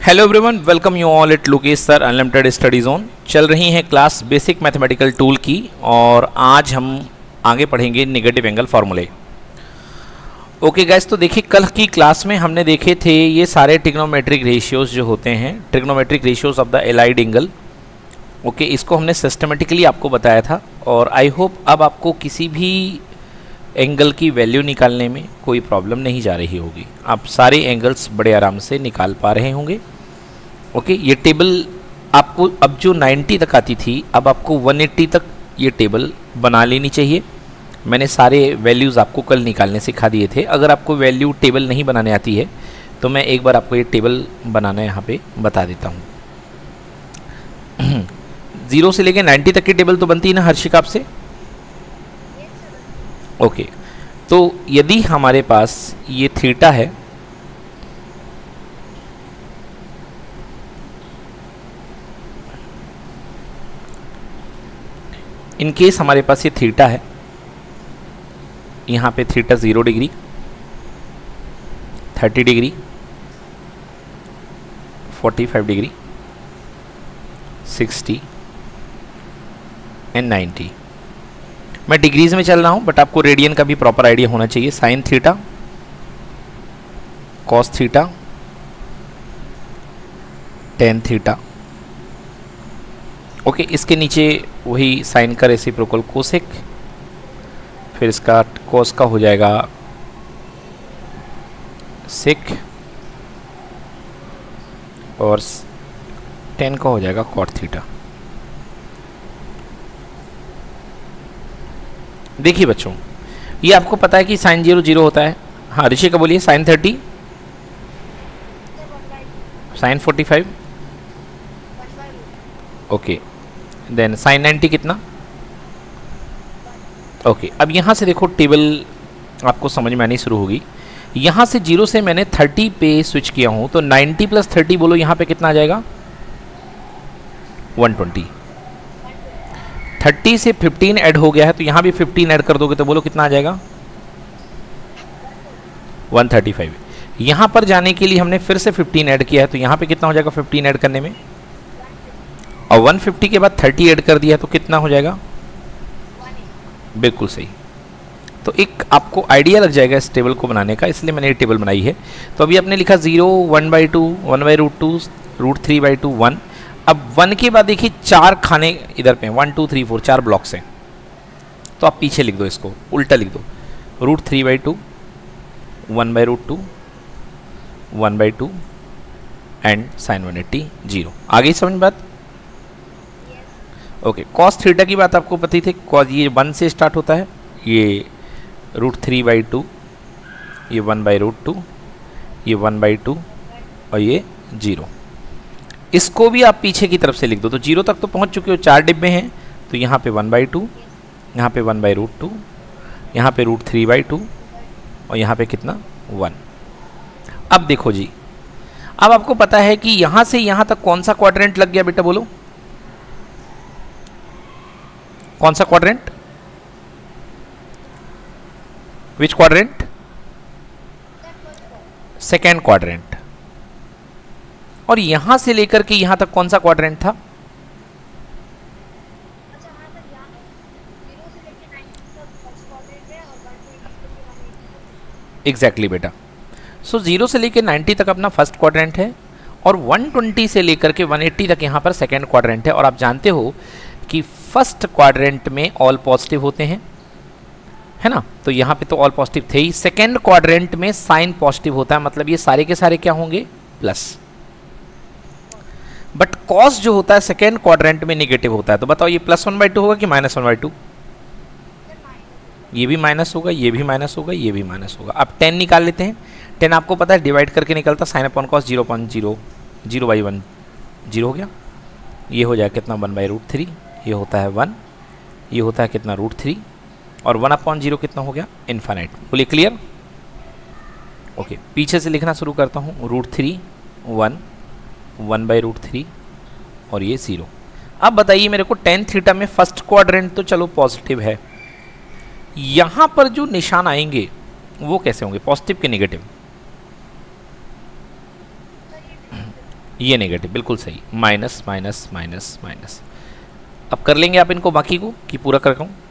Hello everyone, welcome you all at Lokesh sir unlimited study zone. चल रही है class basic mathematical tool की और आज हम आगे पढ़ेंगे नेगेटिव एंगल फार्मूले। ओके गाइस, तो देखिए कल की क्लास में हमने देखे थे ये सारे ट्रिग्नोमेट्रिक रेशियोज जो होते हैं, trigonometric ratios of the allied angle. Okay, इसको हमने सिस्टमेटिकली आपको बताया था और आई होप अब आपको किसी भी एंगल की वैल्यू निकालने में कोई प्रॉब्लम नहीं जा रही होगी। आप सारे एंगल्स बड़े आराम से निकाल पा रहे होंगे। ओके, ये टेबल आपको अब जो 90 तक आती थी, अब आपको 180 तक ये टेबल बना लेनी चाहिए। मैंने सारे वैल्यूज़ आपको कल निकालने सिखा दिए थे। अगर आपको वैल्यू टेबल नहीं बनाने आती है तो मैं एक बार आपको ये टेबल बनाना यहाँ पे बता देता हूँ। 0 से लेकर 90 तक की टेबल तो बनती है ना हर्षिक आपसे? ओके, तो यदि हमारे पास ये थीटा है, इन केस हमारे पास ये थीटा है, यहाँ पे theta 0 degree, 30 degree, 45 degree, 60 and 90। मैं डिग्रीज में चल रहा हूँ बट आपको रेडियन का भी प्रॉपर आइडिया होना चाहिए। Sine theta, cos theta, tan theta. Okay, इसके नीचे वही साइन का रेसिप्रोकल कोसेक, फिर इसका कॉस का हो जाएगा सेक और टेन का हो जाएगा कॉट थीटा। देखिए बच्चों, ये आपको पता है कि साइन 0 0 होता है। हाँ ऋषि का बोलिए। Sine 30, sine 45, okay, then sine 90 कितना? ओके, अब यहाँ से देखो टेबल आपको समझ में आनी शुरू होगी। यहाँ से 0 से मैंने 30 पे स्विच किया हूँ तो 90 प्लस 30 बोलो यहाँ पे कितना आ जाएगा? 120। 30 से 15 ऐड हो गया है तो यहाँ भी 15 ऐड कर दोगे तो बोलो कितना आ जाएगा? 135। यहाँ पर जाने के लिए हमने फिर से 15 ऐड किया है तो यहाँ पे कितना हो जाएगा 15 ऐड करने में? और 150 के बाद 30 ऐड कर दिया तो कितना हो जाएगा? बिल्कुल सही। तो एक आपको आइडिया लग जाएगा इस टेबल को बनाने का, इसलिए मैंने ये टेबल बनाई है। तो अभी आपने लिखा 0, 1/2, 1/√2, √3/2, 1। अब 1 के बाद देखिए 4 खाने इधर पे 1 2 3 4 4 ब्लॉक्स हैं, तो आप पीछे लिख दो, इसको उल्टा लिख दो। √3/2, 1/√2, 1/2 एंड साइन 180 0। आ गई समझ बात? ओके, कॉस थीटा की बात आपको पता ही थी। कॉस ये 1 से स्टार्ट होता है, ये √3/2, ये 1/√2, ये 1/2 और ये 0। इसको भी आप पीछे की तरफ से लिख दो तो 0 तक तो पहुंच चुके हो, 4 डिब्बे हैं तो यहाँ पे 1/2, यहाँ पे 1/√2, यहाँ पे √3/2 और यहाँ पे कितना? 1। अब देखो जी, अब आपको पता है कि यहाँ से यहाँ तक कौन सा क्वाड्रेंट लग गया बेटा, बोलो कौन सा quadrant? Which quadrant? Second quadrant. और यहां से लेकर के यहां तक कौन सा क्वाड्रेंट था? एग्जैक्टली बेटा। सो 0 से लेकर 90 तक अपना फर्स्ट क्वाड्रेंट है और 120 से लेकर के 180 तक यहां पर सेकेंड क्वाड्रेंट है। और आप जानते हो कि फर्स्ट क्वाड्रेंट में ऑल पॉजिटिव होते हैं, है ना? तो यहाँ पे तो ऑल पॉजिटिव थे ही। सेकेंड क्वाड्रेंट में साइन पॉजिटिव होता है, मतलब ये सारे के सारे क्या होंगे? प्लस। बट कॉस जो होता है सेकेंड क्वाड्रेंट में नेगेटिव होता है। तो बताओ ये +1/2 होगा कि -1/2? ये भी माइनस होगा, ये भी माइनस होगा, ये भी माइनस होगा। अब 10 निकाल लेते हैं। 10 आपको पता है डिवाइड करके निकलता साइन अपॉन कॉस 0.0, 0/1 0 हो गया। ये हो जाएगा कितना? 1/√3। ये होता है 1, ये होता है कितना? √3 और 1/0 कितना हो गया? इन्फाइनाइट। बोलिए क्लियर? ओके, पीछे से लिखना शुरू करता हूँ। √3, 1, 1/√3 और ये 0। अब बताइए मेरे को tan थीटा में फर्स्ट क्वाड्रेंट तो चलो पॉजिटिव है, यहां पर जो निशान आएंगे वो कैसे होंगे? पॉजिटिव के नेगेटिव? ये नेगेटिव, बिल्कुल सही, माइनस माइनस माइनस माइनस। अब कर लेंगे आप इनको बाकी को कि पूरा कर रहा हूँ?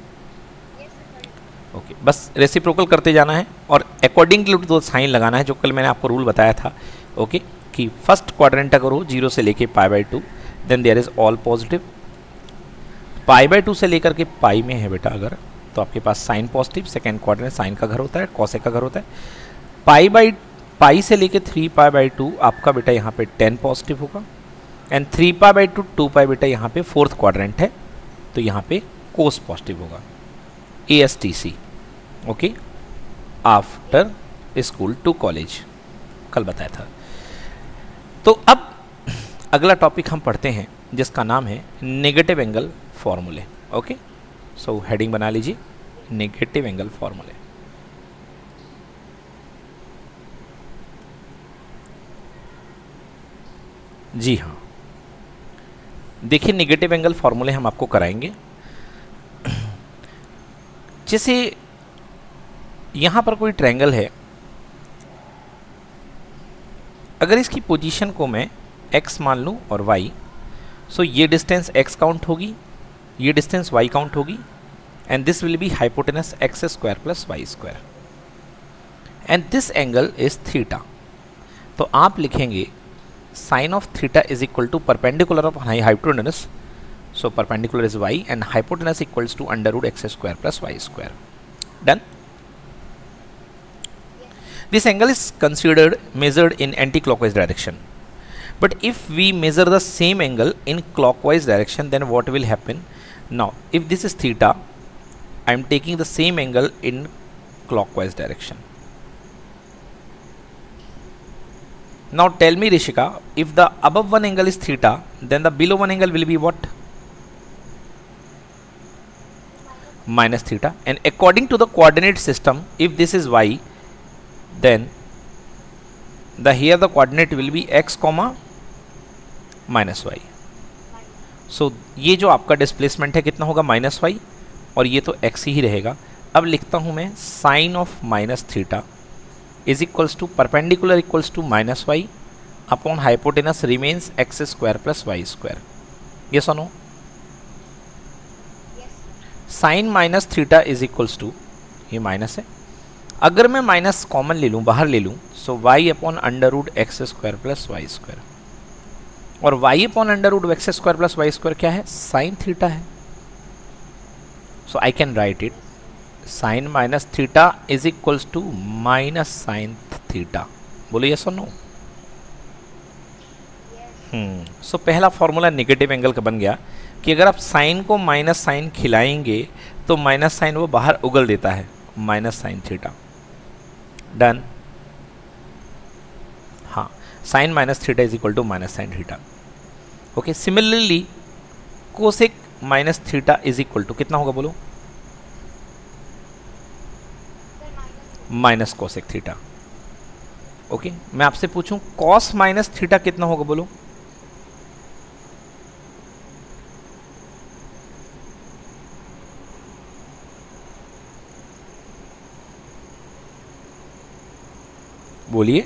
ओके, बस रेसिप्रोकल करते जाना है और अकॉर्डिंग टू साइन लगाना है जो कल मैंने आपको रूल बताया था। ओके, कि फर्स्ट क्वाड्रेंट अगर हो 0 से लेके π/2 then there is all positive. π/2 से लेकर के पाई में है बेटा अगर, तो आपके पास sine positive, second quadrant sine का घर होता है, कॉसेक का घर होता है। पाई से लेके 3π/2 आपका बेटा यहाँ पे 10 पॉजिटिव होगा एंड 3π/2 2π बेटा यहाँ पे फोर्थ क्वाड्रेंट है तो यहाँ पे कोस पॉजिटिव होगा, ASTC। Okay, after school to college कल बताया था। तो अब अगला टॉपिक हम पढ़ते हैं जिसका नाम है नेगेटिव एंगल फॉर्मूले। ओके, सो हेडिंग बना लीजिए, नेगेटिव एंगल फॉर्मूले। जी हाँ, देखिए नेगेटिव एंगल फॉर्मूले हम आपको कराएंगे। जैसे यहां पर कोई ट्रायंगल है, अगर इसकी पोजीशन को मैं x मान लूं और y, सो ये डिस्टेंस x काउंट होगी, ये डिस्टेंस y काउंट होगी and this will be hypotenuse x² plus y² and this angle is theta. तो आप लिखेंगे sine of theta is equal to perpendicular of hypotenuse, so perpendicular is y and hypotenuse equals to √x² plus y²। Done. This angle is considered measured in anti-clockwise direction. But if we measure the same angle in clockwise direction, then what will happen? Now, if this is theta, I am taking the same angle in clockwise direction. Now tell me Rishika, if the above one angle is theta, then the below one angle will be what? Minus theta. And according to the coordinate system, if this is y, then here the coordinate will be x comma minus y. So ये जो आपका displacement है कितना होगा -y और ये तो x ही रहेगा। अब लिखता हूँ मैं sine of minus theta is equals to perpendicular equals to -y upon hypotenuse remains x² plus y²। Yes और no? Sine minus theta is equals to, ये माइनस है, अगर मैं माइनस कॉमन ले लूँ, बाहर ले लूँ, सो y upon √x² plus y², और y upon √x² plus y² क्या है? साइन थीटा है। So I can write it sine minus theta is equals to minus sine theta. बोलो यस और नो? सो पहला फॉर्मूला नेगेटिव एंगल का बन गया कि अगर आप साइन को माइनस साइन खिलाएंगे तो माइनस साइन वो बाहर उगल देता है, माइनस साइन थीटा। डन। हाँ, sine minus theta is equal to minus sine theta. Okay, similarly cosec minus theta is equal to कितना होगा बोलो? Minus cosec theta. ओके, मैं आपसे पूछूं कॉस माइनस थीटा कितना होगा बोलो? बोलिए।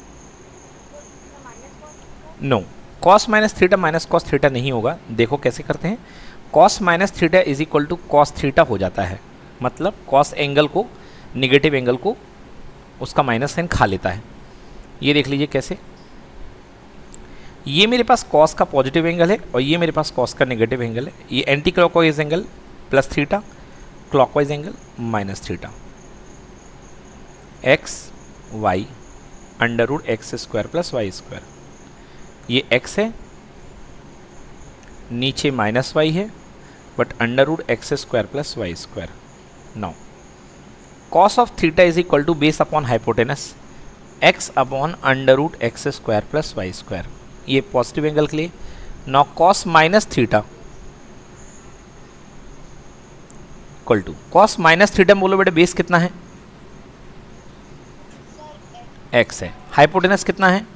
No, cos minus theta minus cos theta नहीं होगा। देखो कैसे करते हैं, cos minus theta is equal to cos theta हो जाता है, मतलब कॉस एंगल को, नेगेटिव एंगल को उसका माइनस साइन खा लेता है। ये देख लीजिए कैसे, ये मेरे पास कॉस का पॉजिटिव एंगल है और ये मेरे पास कॉस का नेगेटिव एंगल है। ये anti clockwise angle plus theta, clockwise angle minus theta, x y √x² plus y²। ये x है, नीचे -y है, but √x² plus y²। Now cos of theta is equal to base upon hypotenuse x upon √x² plus y²। ये positive angle के लिए। Now cos minus theta equal to cos minus theta, बोलो बेटा base कितना है? x है, hypotenuse कितना है?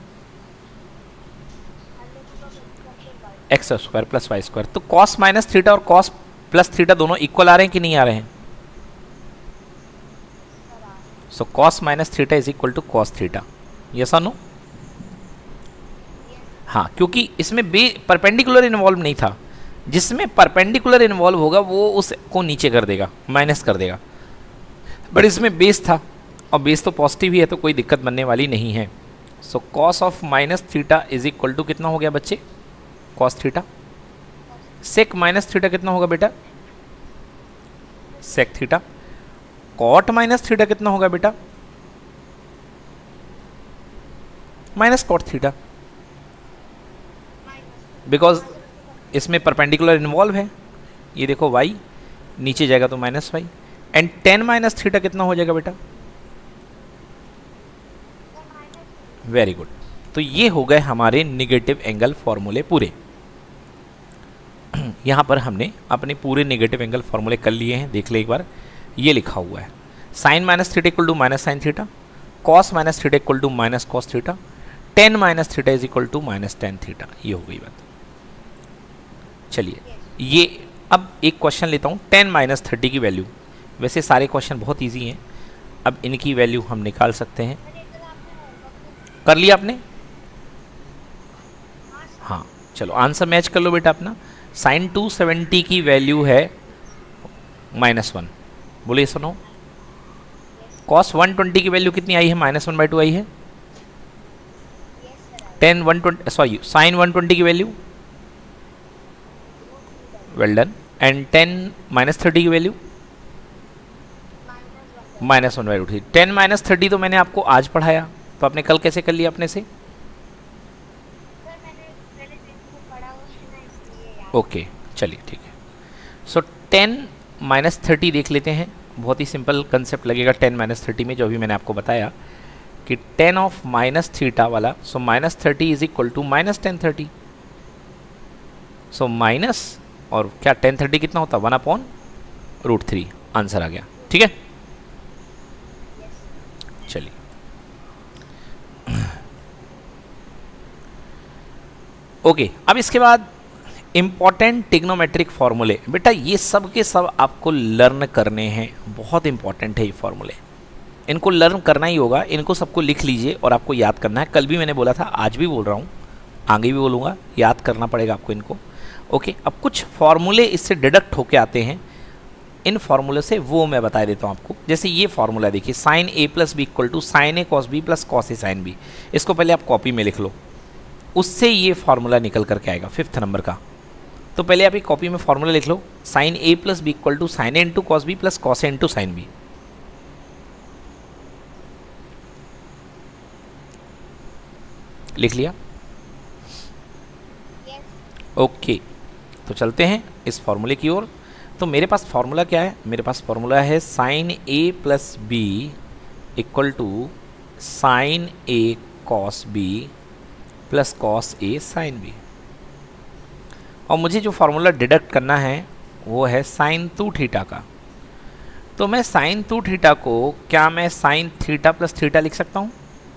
x² plus y²। तो कॉस माइनस थीटा और कॉस प्लस थीटा दोनों इक्वल आ रहे हैं कि नहीं आ रहे हैं? So cos minus theta is equal to cos theta. Yes और नो? हाँ, क्योंकि इसमें परपेंडिकुलर इन्वॉल्व नहीं था। जिसमें परपेंडिकुलर इन्वॉल्व होगा वो उसको नीचे कर देगा, माइनस कर देगा, बट इसमें बेस था और बेस तो पॉजिटिव ही है, तो कोई दिक्कत बनने वाली नहीं है। So cos of minus theta is equal to कितना हो गया बच्चे, cos theta. Sec minus theta कितना होगा बेटा, sec theta. Cot minus theta कितना होगा बेटा, माइनस कॉट थीटा, बिकॉज इसमें परपेंडिकुलर इन्वॉल्व है। ये देखो y नीचे जाएगा तो minus y, and tan minus theta कितना हो जाएगा बेटा, वेरी गुड। तो ये हो गए हमारे निगेटिव एंगल फॉर्मूले पूरे। यहाँ पर हमने अपने पूरे नेगेटिव एंगल फॉर्मूले कर लिए हैं, देख ले एक बार। ये लिखा हुआ है sine minus theta equal to minus sine theta, cos minus theta equal to minus cos theta, tan minus theta is equal to minus tan theta. ये हो गई बात। चलिए ये अब एक क्वेश्चन लेता हूँ, 10 माइनस 30 की वैल्यू। वैसे सारे क्वेश्चन बहुत इजी हैं, अब इनकी वैल्यू हम निकाल सकते हैं। कर लिया आपने? हाँ चलो आंसर मैच कर लो बेटा अपना। साइन 270 की वैल्यू है -1, बोलिए सुनो। कॉस 120 की वैल्यू कितनी आई है, -1/2 आई है। साइन 120 की value, well done. And 10 minus 30 की वैल्यू -1/2। 10 माइनस 30 तो मैंने आपको आज पढ़ाया, तो आपने कल कैसे कर लिया अपने से? ओके चलिए ठीक है। सो 10 माइनस 30 देख लेते हैं, बहुत ही सिंपल कंसेप्ट लगेगा 10 माइनस 30 में, जो अभी मैंने आपको बताया कि 10 ऑफ माइनस थीटा वाला, so minus 30 is equal to minus 10/30। So minus और क्या 10/30 कितना होता है, 1/√3। आंसर आ गया, ठीक है। चलिए ओके, अब इसके बाद इंपॉर्टेंट टिग्नोमेट्रिक फॉर्मूले। बेटा ये सब के सब आपको लर्न करने हैं, बहुत इंपॉर्टेंट है ये फॉर्मूले, इनको लर्न करना ही होगा। इनको सबको लिख लीजिए और आपको याद करना है। कल भी मैंने बोला था, आज भी बोल रहा हूँ, आगे भी बोलूँगा, याद करना पड़ेगा आपको इनको। ओके अब कुछ फॉर्मूले इससे डिडक्ट होके आते हैं, इन फॉर्मूले से वो मैं बता देता हूँ आपको। जैसे ये फॉर्मूला देखिए, sine A plus B equal to sine A cos B plus cos A sine B. इसको पहले आप कॉपी में लिख लो, उससे ये फॉर्मूला निकल करके आएगा 5th नंबर का। तो पहले आप एक कॉपी में फॉर्मूला लिख लो, sine A plus B equal to sine A into cos B plus cos A into sine B. लिख लिया? ओके तो चलते हैं इस फॉर्मूले की ओर। तो मेरे पास फॉर्मूला क्या है, मेरे पास फॉर्मूला है sine A plus B equal to sine A cos B plus cos A sine B. और मुझे जो फार्मूला डिडक्ट करना है वो है साइन 2 थीटा का। तो मैं साइन 2 थीटा को, क्या मैं साइन थीटा प्लस थीटा लिख सकता हूँ?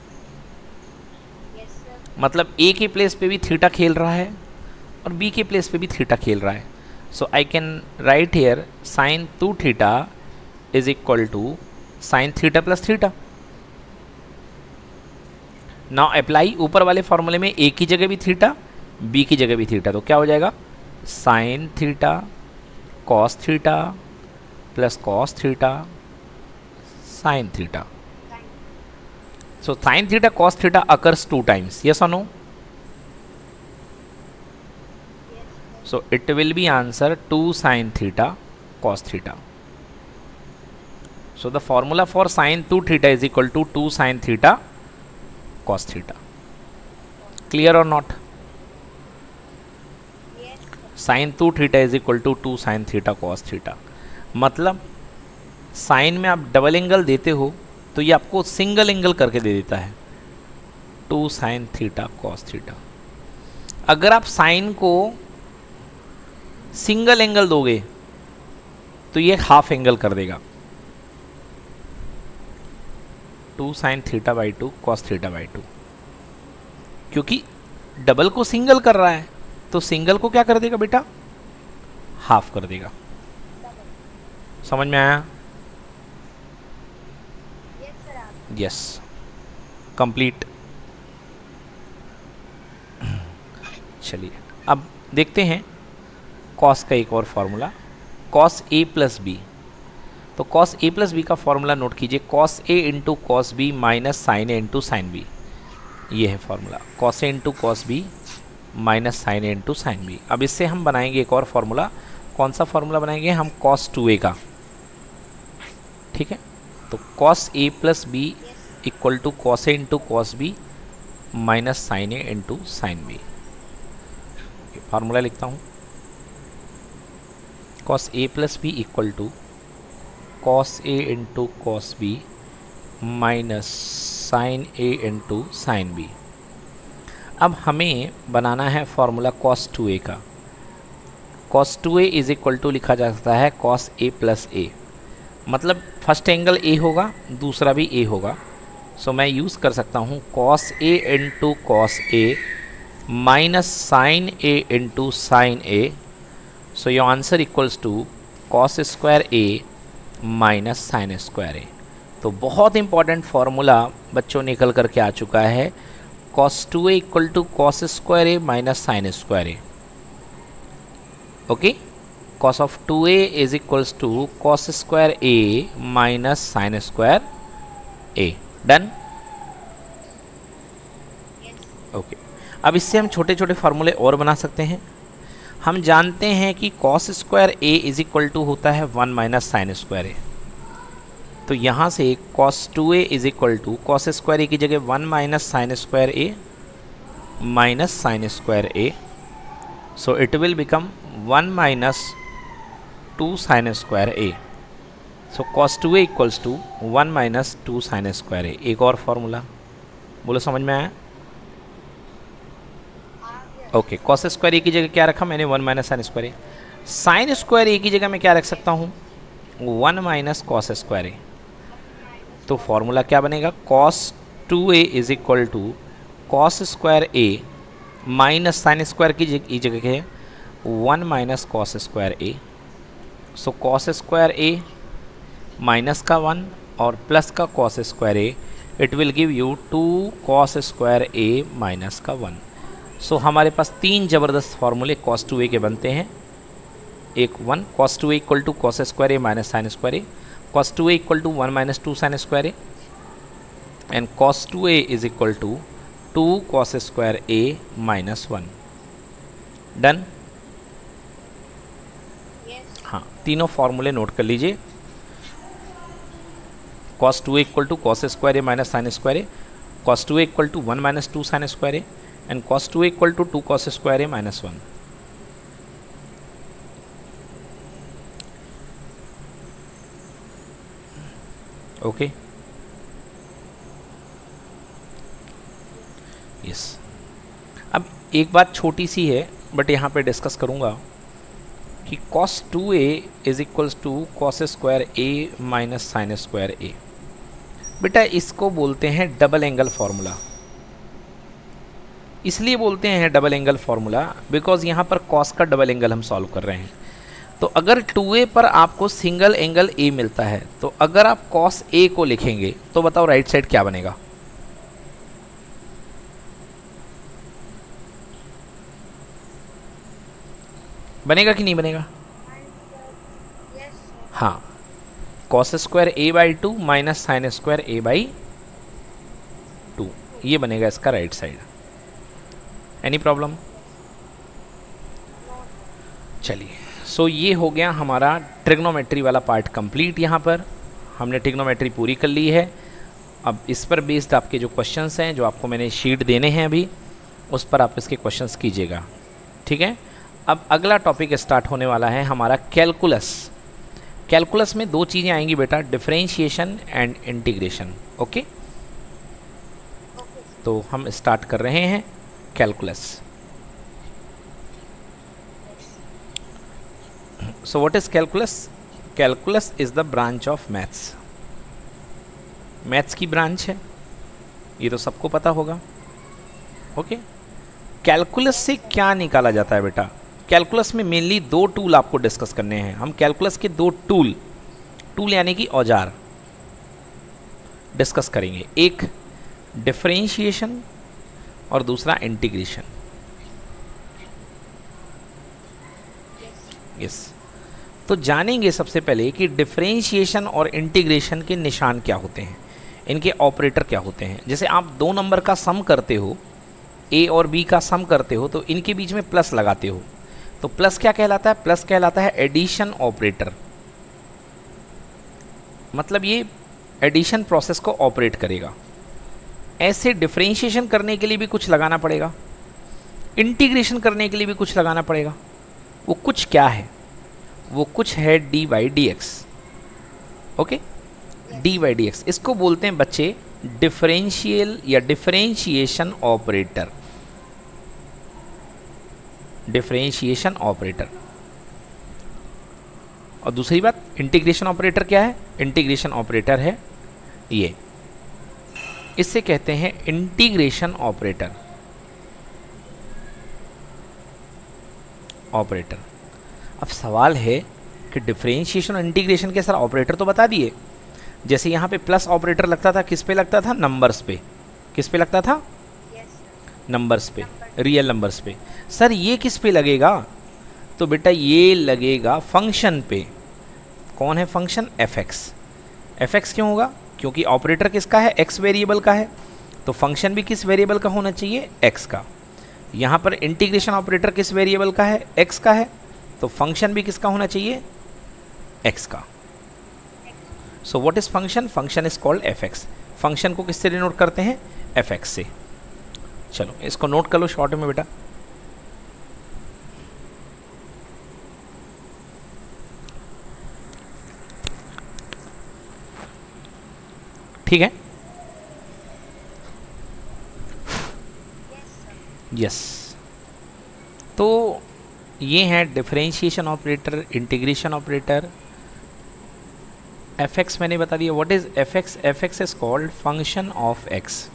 मतलब ए के प्लेस पे भी थीटा खेल रहा है और बी के प्लेस पे भी थीटा खेल रहा है। So I can write here sine 2 theta is equal to sine theta plus theta. Now apply ऊपर वाले फॉर्मूले में ए की जगह भी थीटा, बी की जगह भी थीटा, तो क्या हो जाएगा sine theta cos theta plus cos theta sine theta. So sine theta cos theta occurs 2 times, yes or no? So it will be answer 2 sin theta cos theta. So the formula for sin 2 theta is equal to 2 sin theta cos theta. Clear or not? Sin 2 theta is equal to 2 sin theta cos theta. मतलब sine में आप double angle देते हो तो ये आपको single angle करके दे देता है 2 sin थीटा कॉस थीटा। अगर आप साइन को सिंगल एंगल दोगे तो ये हाफ एंगल कर देगा 2 sin theta by 2 cos theta by 2। क्योंकि डबल को सिंगल कर रहा है तो सिंगल को क्या कर देगा बेटा, हाफ कर देगा। समझ में आया? Yes, complete. चलिए अब देखते हैं कॉस का एक और formula, cos A plus B. तो कॉस ए प्लस बी का फार्मूला नोट कीजिए, cos A into cos B minus sine A into sine B. ये है formula, cos A into cos B minus sine A into sine B. अब इससे हम बनाएंगे एक और फार्मूला, कौन सा फार्मूला बनाएंगे हम, कॉस 2a का। ठीक है, तो cos A plus B equal to cos A into cos B minus sine A into sine B. Formula लिखता हूँ, cos A plus B equal to cos A into cos B minus sine A into sine B. अब हमें बनाना है formula cos 2a का। Cos 2a is equal to लिखा जा सकता है कॉस a प्लस ए, मतलब फर्स्ट एंगल a होगा, दूसरा भी a होगा। सो मैं यूज़ कर सकता हूँ cos a into cos a minus sine a into sine a। So your answer equals to cos square a minus sine square a। तो बहुत इंपॉर्टेंट फार्मूला बच्चों निकल करके आ चुका है, cos 2a equal to cos square a minus sine square a। Okay, cos of 2a is equals to cos square a minus sine square a। Done. Okay, अब इससे हम छोटे छोटे फार्मूले और बना सकते हैं। हम जानते हैं कि cos square a is equal to होता है 1 माइनस साइन स्क्वायर a। तो यहाँ से cos 2a is equal to cos square a की जगह 1 minus sine square a minus sine square a। So it will become 1 minus 2 sine square a। सो cos 2a equals to 1 minus 2 sine square a। एक और formula बोलो, समझ में आया? Okay, cos square a की जगह क्या रखा मैंने, 1 minus sine square a। Sine square a की जगह मैं क्या रख सकता हूँ, 1 माइनस कॉस स्क्वायर a। तो फॉर्मूला क्या बनेगा, cos 2a is equal to cos square a minus sine square की जगह है 1 minus cos square a। So cos square a minus का 1 और प्लस का cos square a, it will give you 2 cos square a minus का 1। सो हमारे पास तीन ज़बरदस्त फार्मूले cos 2a के बनते हैं। एक 1 cos 2a equal to cos square a minus sine square a, cos 2a equal to 1 minus 2 sine square a, and cos 2a is equal to 2 cos square a minus 1। Done. हाँ, तीनों फार्मूले note कर लीजिए, cos 2a equal to cos square a minus sine square a, cos 2a equal to 1 minus 2 sine square a, and cos 2a equal to 2 cos square a minus 1। Okay, yes. अब एक बात छोटी सी है but यहाँ पे discuss करूँगा कि cos 2a is equals to cos square a minus sine square a। बेटा इसको बोलते हैं डबल एंगल फार्मूला। इसलिए बोलते हैं डबल एंगल फार्मूला बिकॉज यहाँ पर cos का डबल एंगल हम सॉल्व कर रहे हैं। तो अगर 2a पर आपको सिंगल एंगल a मिलता है, तो अगर आप cos a को लिखेंगे तो बताओ राइट साइड क्या बनेगा, बनेगा कि नहीं बनेगा? हाँ, cos square a by 2 minus sine square a by 2, ये बनेगा इसका राइट साइड। Any problem? चलिए, सो ये हो गया हमारा ट्रिग्नोमेट्री वाला पार्ट कंप्लीट। यहाँ पर हमने ट्रिग्नोमेट्री पूरी कर ली है। अब इस पर बेस्ड आपके जो क्वेश्चंस हैं, जो आपको मैंने शीट देने हैं अभी, उस पर आप इसके क्वेश्चंस कीजिएगा। ठीक है, अब अगला टॉपिक स्टार्ट होने वाला है हमारा कैलकुलस। कैलकुलस में दो चीज़ें आएंगी बेटा, डिफरेंशिएशन एंड इंटीग्रेशन। ओके, तो हम स्टार्ट कर रहे हैं calculus. So what is calculus? Calculus is the branch of maths. Maths की ब्रांच है, ये तो सबको पता होगा। ओके, कैलकुलस से क्या निकाला जाता है बेटा? कैलकुलस में मेनली दो टूल आपको डिस्कस करने हैं। हम कैलकुलस के दो टूल यानी कि औजार डिस्कस करेंगे, एक डिफरेंशिएशन और दूसरा इंटीग्रेशन। यस। तो जानेंगे सबसे पहले कि डिफरेंशिएशन और इंटीग्रेशन के निशान क्या होते हैं, इनके ऑपरेटर क्या होते हैं। जैसे आप दो नंबर का सम करते हो, ए और बी का सम करते हो, तो इनके बीच में प्लस लगाते हो, तो प्लस क्या कहलाता है? प्लस कहलाता है एडिशन ऑपरेटर। मतलब ये एडिशन प्रोसेस को ऑपरेट करेगा। ऐसे डिफरेंशिएशन करने के लिए भी कुछ लगाना पड़ेगा, इंटीग्रेशन करने के लिए भी कुछ लगाना पड़ेगा। वो कुछ क्या है? वो कुछ है d by d x. Okay, d by d x, इसको बोलते हैं बच्चे डिफरेंशियल या डिफरेंशिएशन ऑपरेटर। Differentiation operator. और दूसरी बात, इंटीग्रेशन ऑपरेटर क्या है? इंटीग्रेशन ऑपरेटर है ये, इससे कहते हैं इंटीग्रेशन ऑपरेटर। ऑपरेटर। अब सवाल है कि डिफरेंशिएशन और इंटीग्रेशन के सर ऑपरेटर तो बता दिए। जैसे यहाँ पे प्लस ऑपरेटर लगता था, किस पे लगता था? नंबर्स पे। किस पे लगता था? नंबर्स पे, रियल नंबर्स पे। सर ये किस पे लगेगा? तो बेटा ये लगेगा फंक्शन पे। कौन है function? F x. F x क्यों होगा? क्योंकि ऑपरेटर किसका है? एक्स वेरिएबल का है, तो फंक्शन भी किस वेरिएबल का होना चाहिए? एक्स का। यहाँ पर इंटीग्रेशन ऑपरेटर किस वेरिएबल का है? एक्स का है, तो फंक्शन भी किसका होना चाहिए? एक्स का। So what is function? Function is called f x. Function को किससे डिनोट करते हैं? एफ एक्स से। चलो इसको नोट कर लो शॉर्ट में बेटा। ठीक है, यस। तो ये है differentiation operator, integration operator. F x मैंने बता दिया। What is f x? F x is called function of x.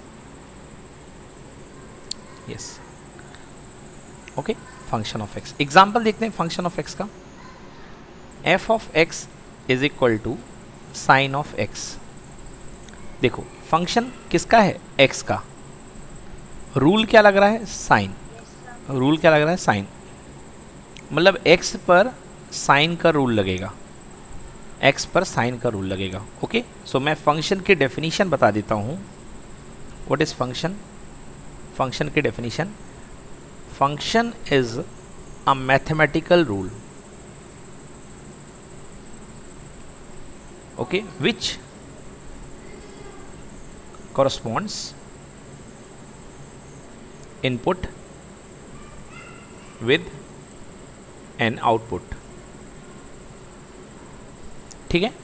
Yes, okay, function of x. Example देखते हैं फंक्शन ऑफ एक्स का। F of x is equal to sine of x. देखो function किसका है? X का। Rule क्या लग रहा है? साइन। रूल क्या लग रहा है? साइन। मतलब एक्स पर साइन का रूल लगेगा, एक्स पर साइन का रूल लगेगा। ओके, सो मैं फंक्शन की डेफिनेशन बता देता हूँ। What is function? फंक्शन की definition, function is a mathematical rule, okay, which corresponds input with an output। ठीक है,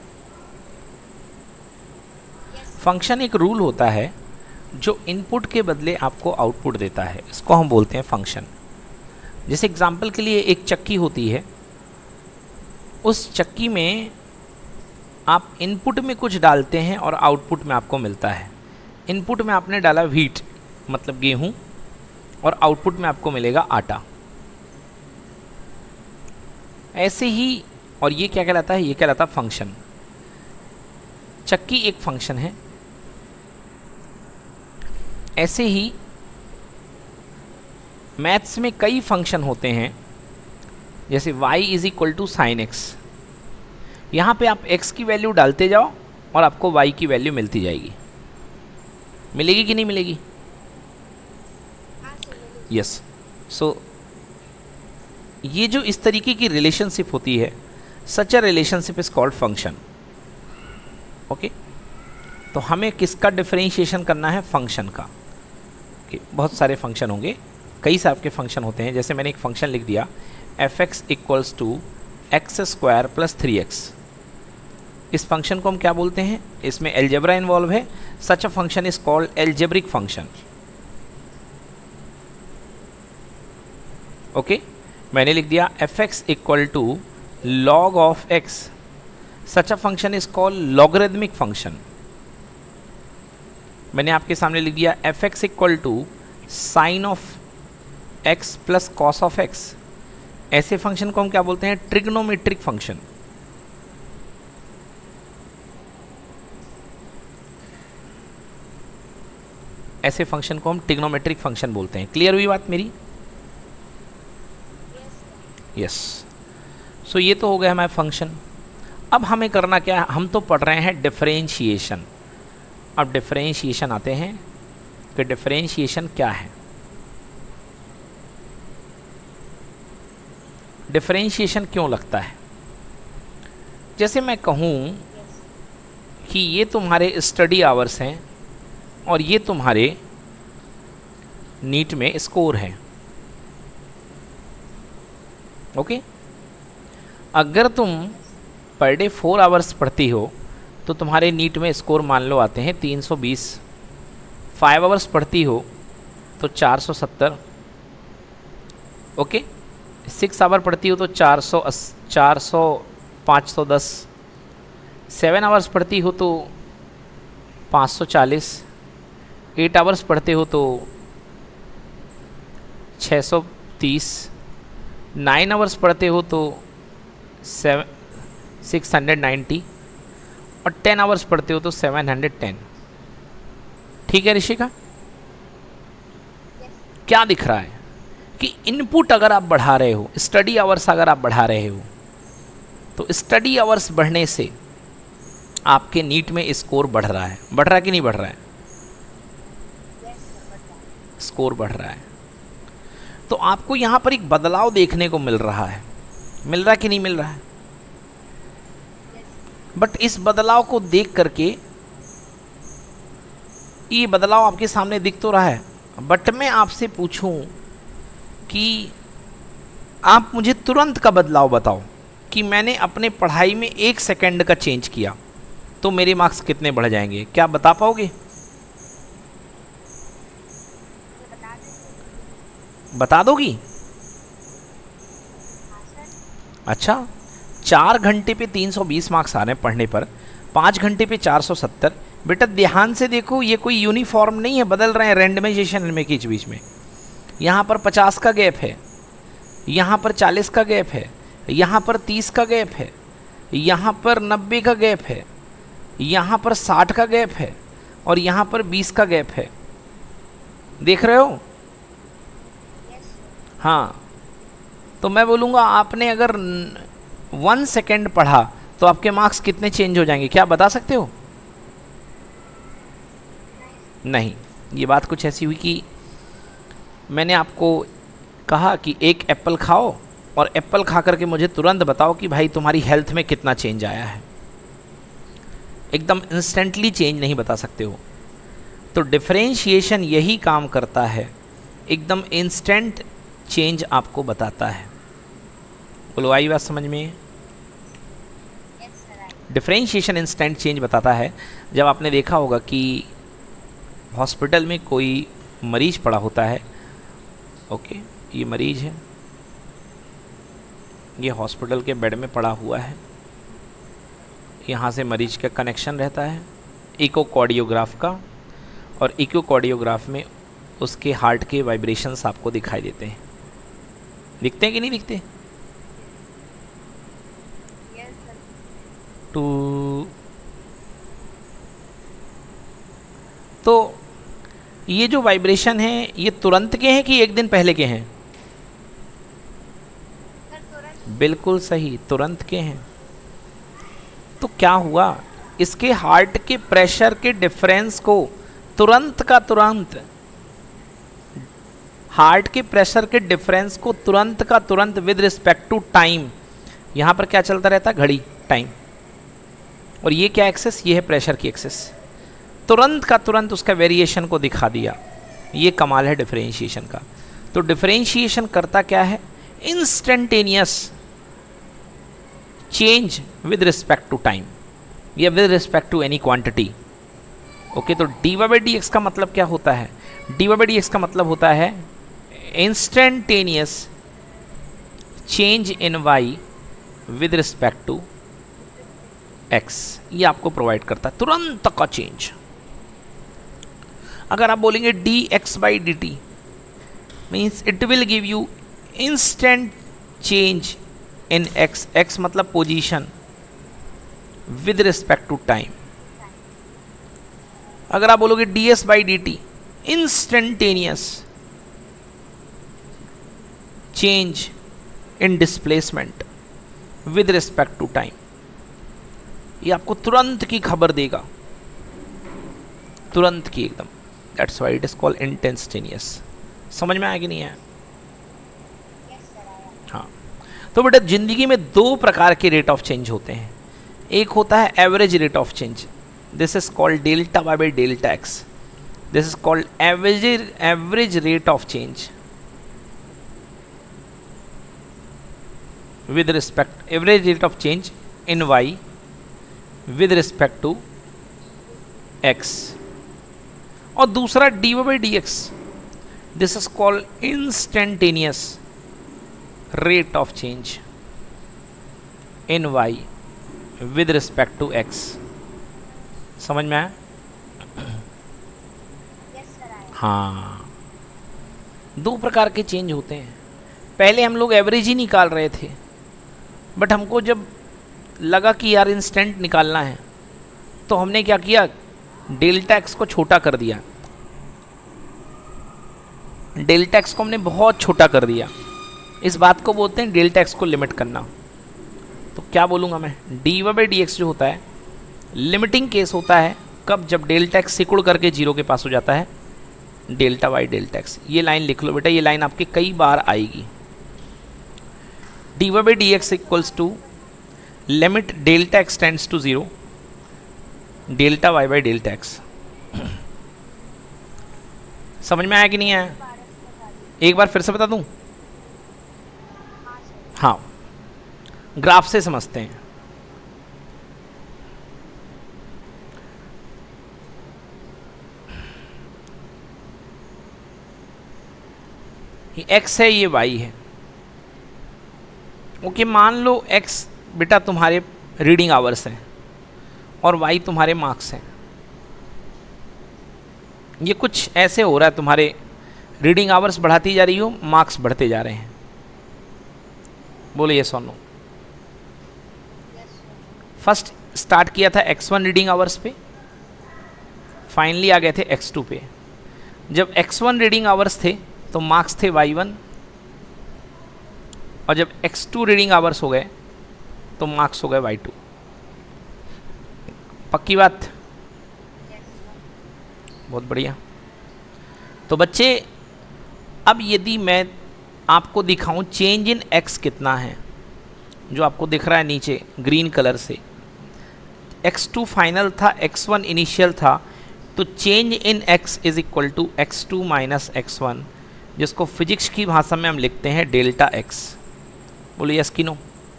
फंक्शन एक रूल होता है जो इनपुट के बदले आपको आउटपुट देता है, इसको हम बोलते हैं फंक्शन। जैसे एग्जांपल के लिए एक चक्की होती है, उस चक्की में आप इनपुट में कुछ डालते हैं और आउटपुट में आपको मिलता है। इनपुट में आपने डाला व्हीट मतलब गेहूं, और आउटपुट में आपको मिलेगा आटा। ऐसे ही, और ये क्या कहलाता है? ये कहलाता है फंक्शन। चक्की एक फंक्शन है। ऐसे ही मैथ्स में कई फंक्शन होते हैं, जैसे y is equal to sine x. यहाँ पे आप x की वैल्यू डालते जाओ और आपको y की वैल्यू मिलती जाएगी। मिलेगी कि नहीं मिलेगी? यस। सो ये जो इस तरीके की रिलेशनशिप होती है, such a relationship is called function. Okay, तो हमें किसका डिफरेंशिएशन करना है? फंक्शन का। okay, बहुत सारे फंक्शन होंगे, कई सारे के फंक्शन होते हैं। जैसे मैंने एक फंक्शन लिख दिया f x equals to x square plus 3x। इस फंक्शन को हम क्या बोलते हैं? इसमें एलजेब्रा इन्वॉल्व है। Such a function is called algebraic function. Okay, मैंने लिख दिया f x equal to log of x. Such a function is called logarithmic function. मैंने आपके सामने लिख दिया f x equal to sine of x plus cos of x. ऐसे function को हम क्या बोलते हैं? Trigonometric function. ऐसे फंक्शन को हम ट्रिग्नोमेट्रिक फंक्शन बोलते हैं। क्लियर हुई बात मेरी? यस। सो सो ये तो हो गया हमारा फंक्शन। अब हमें करना क्या है, हम तो पढ़ रहे हैं डिफरेंशिएशन। अब डिफरेंशिएशन आते हैं कि डिफरेंशिएशन क्या है। डिफरेंशिएशन क्यों लगता है? जैसे मैं कहूँ कि ये तुम्हारे स्टडी आवर्स हैं और ये तुम्हारे नीट में स्कोर है। ओके, अगर तुम पर डे 4 आवर्स पढ़ती हो तो तुम्हारे नीट में स्कोर मान लो आते हैं 320। 5 आवर्स पढ़ती हो तो 470। ओके, 6 आवर पढ़ती हो तो 510। 7 आवर्स पढ़ती हो तो 540। 8 आवर्स पढ़ते हो तो 630। 9 आवर्स पढ़ते हो तो 690 और 10 आवर्स पढ़ते हो तो 710। ठीक है ऋषिका? क्या दिख रहा है कि इनपुट अगर आप बढ़ा रहे हो, स्टडी आवर्स अगर आप बढ़ा रहे हो, तो स्टडी आवर्स बढ़ने से आपके नीट में स्कोर बढ़ रहा है। बढ़ रहा है कि नहीं बढ़ रहा है? स्कोर बढ़ रहा है। तो आपको यहाँ पर एक बदलाव देखने को मिल रहा है। मिल रहा है कि नहीं मिल रहा है? बट इस बदलाव को देख करके, ये बदलाव आपके सामने दिख तो रहा है, बट मैं आपसे पूछूं कि आप मुझे तुरंत का बदलाव बताओ कि मैंने अपने पढ़ाई में 1 सेकंड का चेंज किया तो मेरे मार्क्स कितने बढ़ जाएंगे? क्या बता पाओगे? बता दोगी? अच्छा, 4 घंटे पे 320 मार्क्स आ रहे हैं पढ़ने पर, 5 घंटे पे 470। बेटा ध्यान से देखो, ये कोई यूनिफॉर्म नहीं है, बदल रहे हैं रैंडमाइजेशन में के बीच में। यहाँ पर 50 का गैप है, यहाँ पर 40 का गैप है, यहाँ पर 30 का गैप है, यहाँ पर 90 का गैप है, यहाँ पर 60 का गैप है और यहाँ पर 20 का गैप है। देख रहे हो? हाँ, तो मैं बोलूँगा आपने अगर 1 सेकेंड पढ़ा तो आपके मार्क्स कितने चेंज हो जाएंगे? क्या बता सकते हो? नहीं। ये बात कुछ ऐसी हुई कि मैंने आपको कहा कि एक एप्पल खाओ और एप्पल खा करके मुझे तुरंत बताओ कि भाई तुम्हारी हेल्थ में कितना चेंज आया है। एकदम इंस्टेंटली चेंज नहीं बता सकते हो। तो डिफरेंशिएशन यही काम करता है, एकदम इंस्टेंट चेंज आपको बताता है। बोलो, आई बात समझ में? डिफरेंशिएशन इंस्टेंट चेंज बताता है। जब आपने देखा होगा कि हॉस्पिटल में कोई मरीज पड़ा होता है, ओके, ये मरीज है, ये हॉस्पिटल के बेड में पड़ा हुआ है, यहाँ से मरीज का कनेक्शन रहता है इकोकार्डियोग्राफ का, और इकोकार्डियोग्राफ में उसके हार्ट के वाइब्रेशंस आपको दिखाई देते हैं। दिखते हैं कि नहीं दिखते? तो ये जो वाइब्रेशन है ये तुरंत के हैं कि एक दिन पहले के हैं? बिल्कुल सही, तुरंत के हैं। तो क्या हुआ, इसके हार्ट के प्रेशर के डिफरेंस को तुरंत का तुरंत, हार्ट के प्रेशर के डिफरेंस को तुरंत का तुरंत विद रिस्पेक्ट टू टाइम, यहाँ पर क्या चलता रहता है? घड़ी, टाइम। और ये क्या एक्सेस? ये है प्रेशर की एक्सेस। तुरंत का तुरंत उसका वेरिएशन को दिखा दिया। ये कमाल है डिफरेंशिएशन का। तो डिफरेंशिएशन करता क्या है? Instantaneous change with respect to time या with respect to any quantity. Okay, तो dy/dx का मतलब क्या होता है? dy/dx का मतलब होता है instantaneous change in y with respect to x। ये आपको प्रोवाइड करता है तुरंत का चेंज। अगर आप बोलेंगे dx/dt means it will give you instant change in x। x मतलब position with respect to time. अगर आप बोलोगे ds/dt instantaneous change in displacement, with respect to time. ये आपको तुरंत की खबर देगा, तुरंत की एकदम। That's why it is called instantaneous. समझ में आया कि नहीं आया? हाँ, तो बेटा जिंदगी में दो प्रकार के रेट ऑफ चेंज होते हैं। एक होता है average rate of change, this is called delta y by delta x. This is called average rate of change with respect, average rate of change in y with respect to x। और दूसरा dy by dx, this is called instantaneous rate of change in y with respect to x। समझ में आया? हाँ, दो प्रकार के change होते हैं। पहले हम लोग एवरेज ही निकाल रहे थे, बट हमको जब लगा कि यार इंस्टेंट निकालना है तो हमने क्या किया, डेल्टा एक्स को छोटा कर दिया। डेल्टा एक्स को हमने बहुत छोटा कर दिया। इस बात को बोलते हैं डेल्टा एक्स को लिमिट करना। तो क्या बोलूँगा मैं, d y by d x जो होता है लिमिटिंग केस होता है कब, जब डेल्टा एक्स सिकुड़ करके जीरो के पास हो जाता है, डेल्टा वाई डेल्टा एक्स। ये लाइन लिख लो बेटा, ये लाइन आपके कई बार आएगी। dy by dx equals to limit delta x tends to 0 delta y by delta x। समझ में आया कि नहीं आया? एक बार फिर से बता दूं? हाँ, ग्राफ से समझते हैं। ये x है, ये y है। ओके, मान लो x बेटा तुम्हारे रीडिंग आवर्स हैं और y तुम्हारे मार्क्स हैं। ये कुछ ऐसे हो रहा है, तुम्हारे रीडिंग आवर्स बढ़ाती जा रही हो, मार्क्स बढ़ते जा रहे हैं। बोलो ये सुनो। फर्स्ट स्टार्ट किया था x1 रीडिंग आवर्स पे, फाइनली आ गए थे x2 पे। जब x1 रीडिंग आवर्स थे तो मार्क्स थे y1, और जब x2 रीडिंग आवर्स हो गए तो मार्क्स हो गए y2। पक्की बात? बहुत बढ़िया। तो बच्चे अब यदि मैं आपको दिखाऊं चेंज इन x कितना है, जो आपको दिख रहा है नीचे ग्रीन कलर से, x2 फाइनल था, x1 इनिशियल था, तो change in x is equal to x2 minus x1, जिसको फिजिक्स की भाषा में हम लिखते हैं डेल्टा x। बोलो यस कि नो?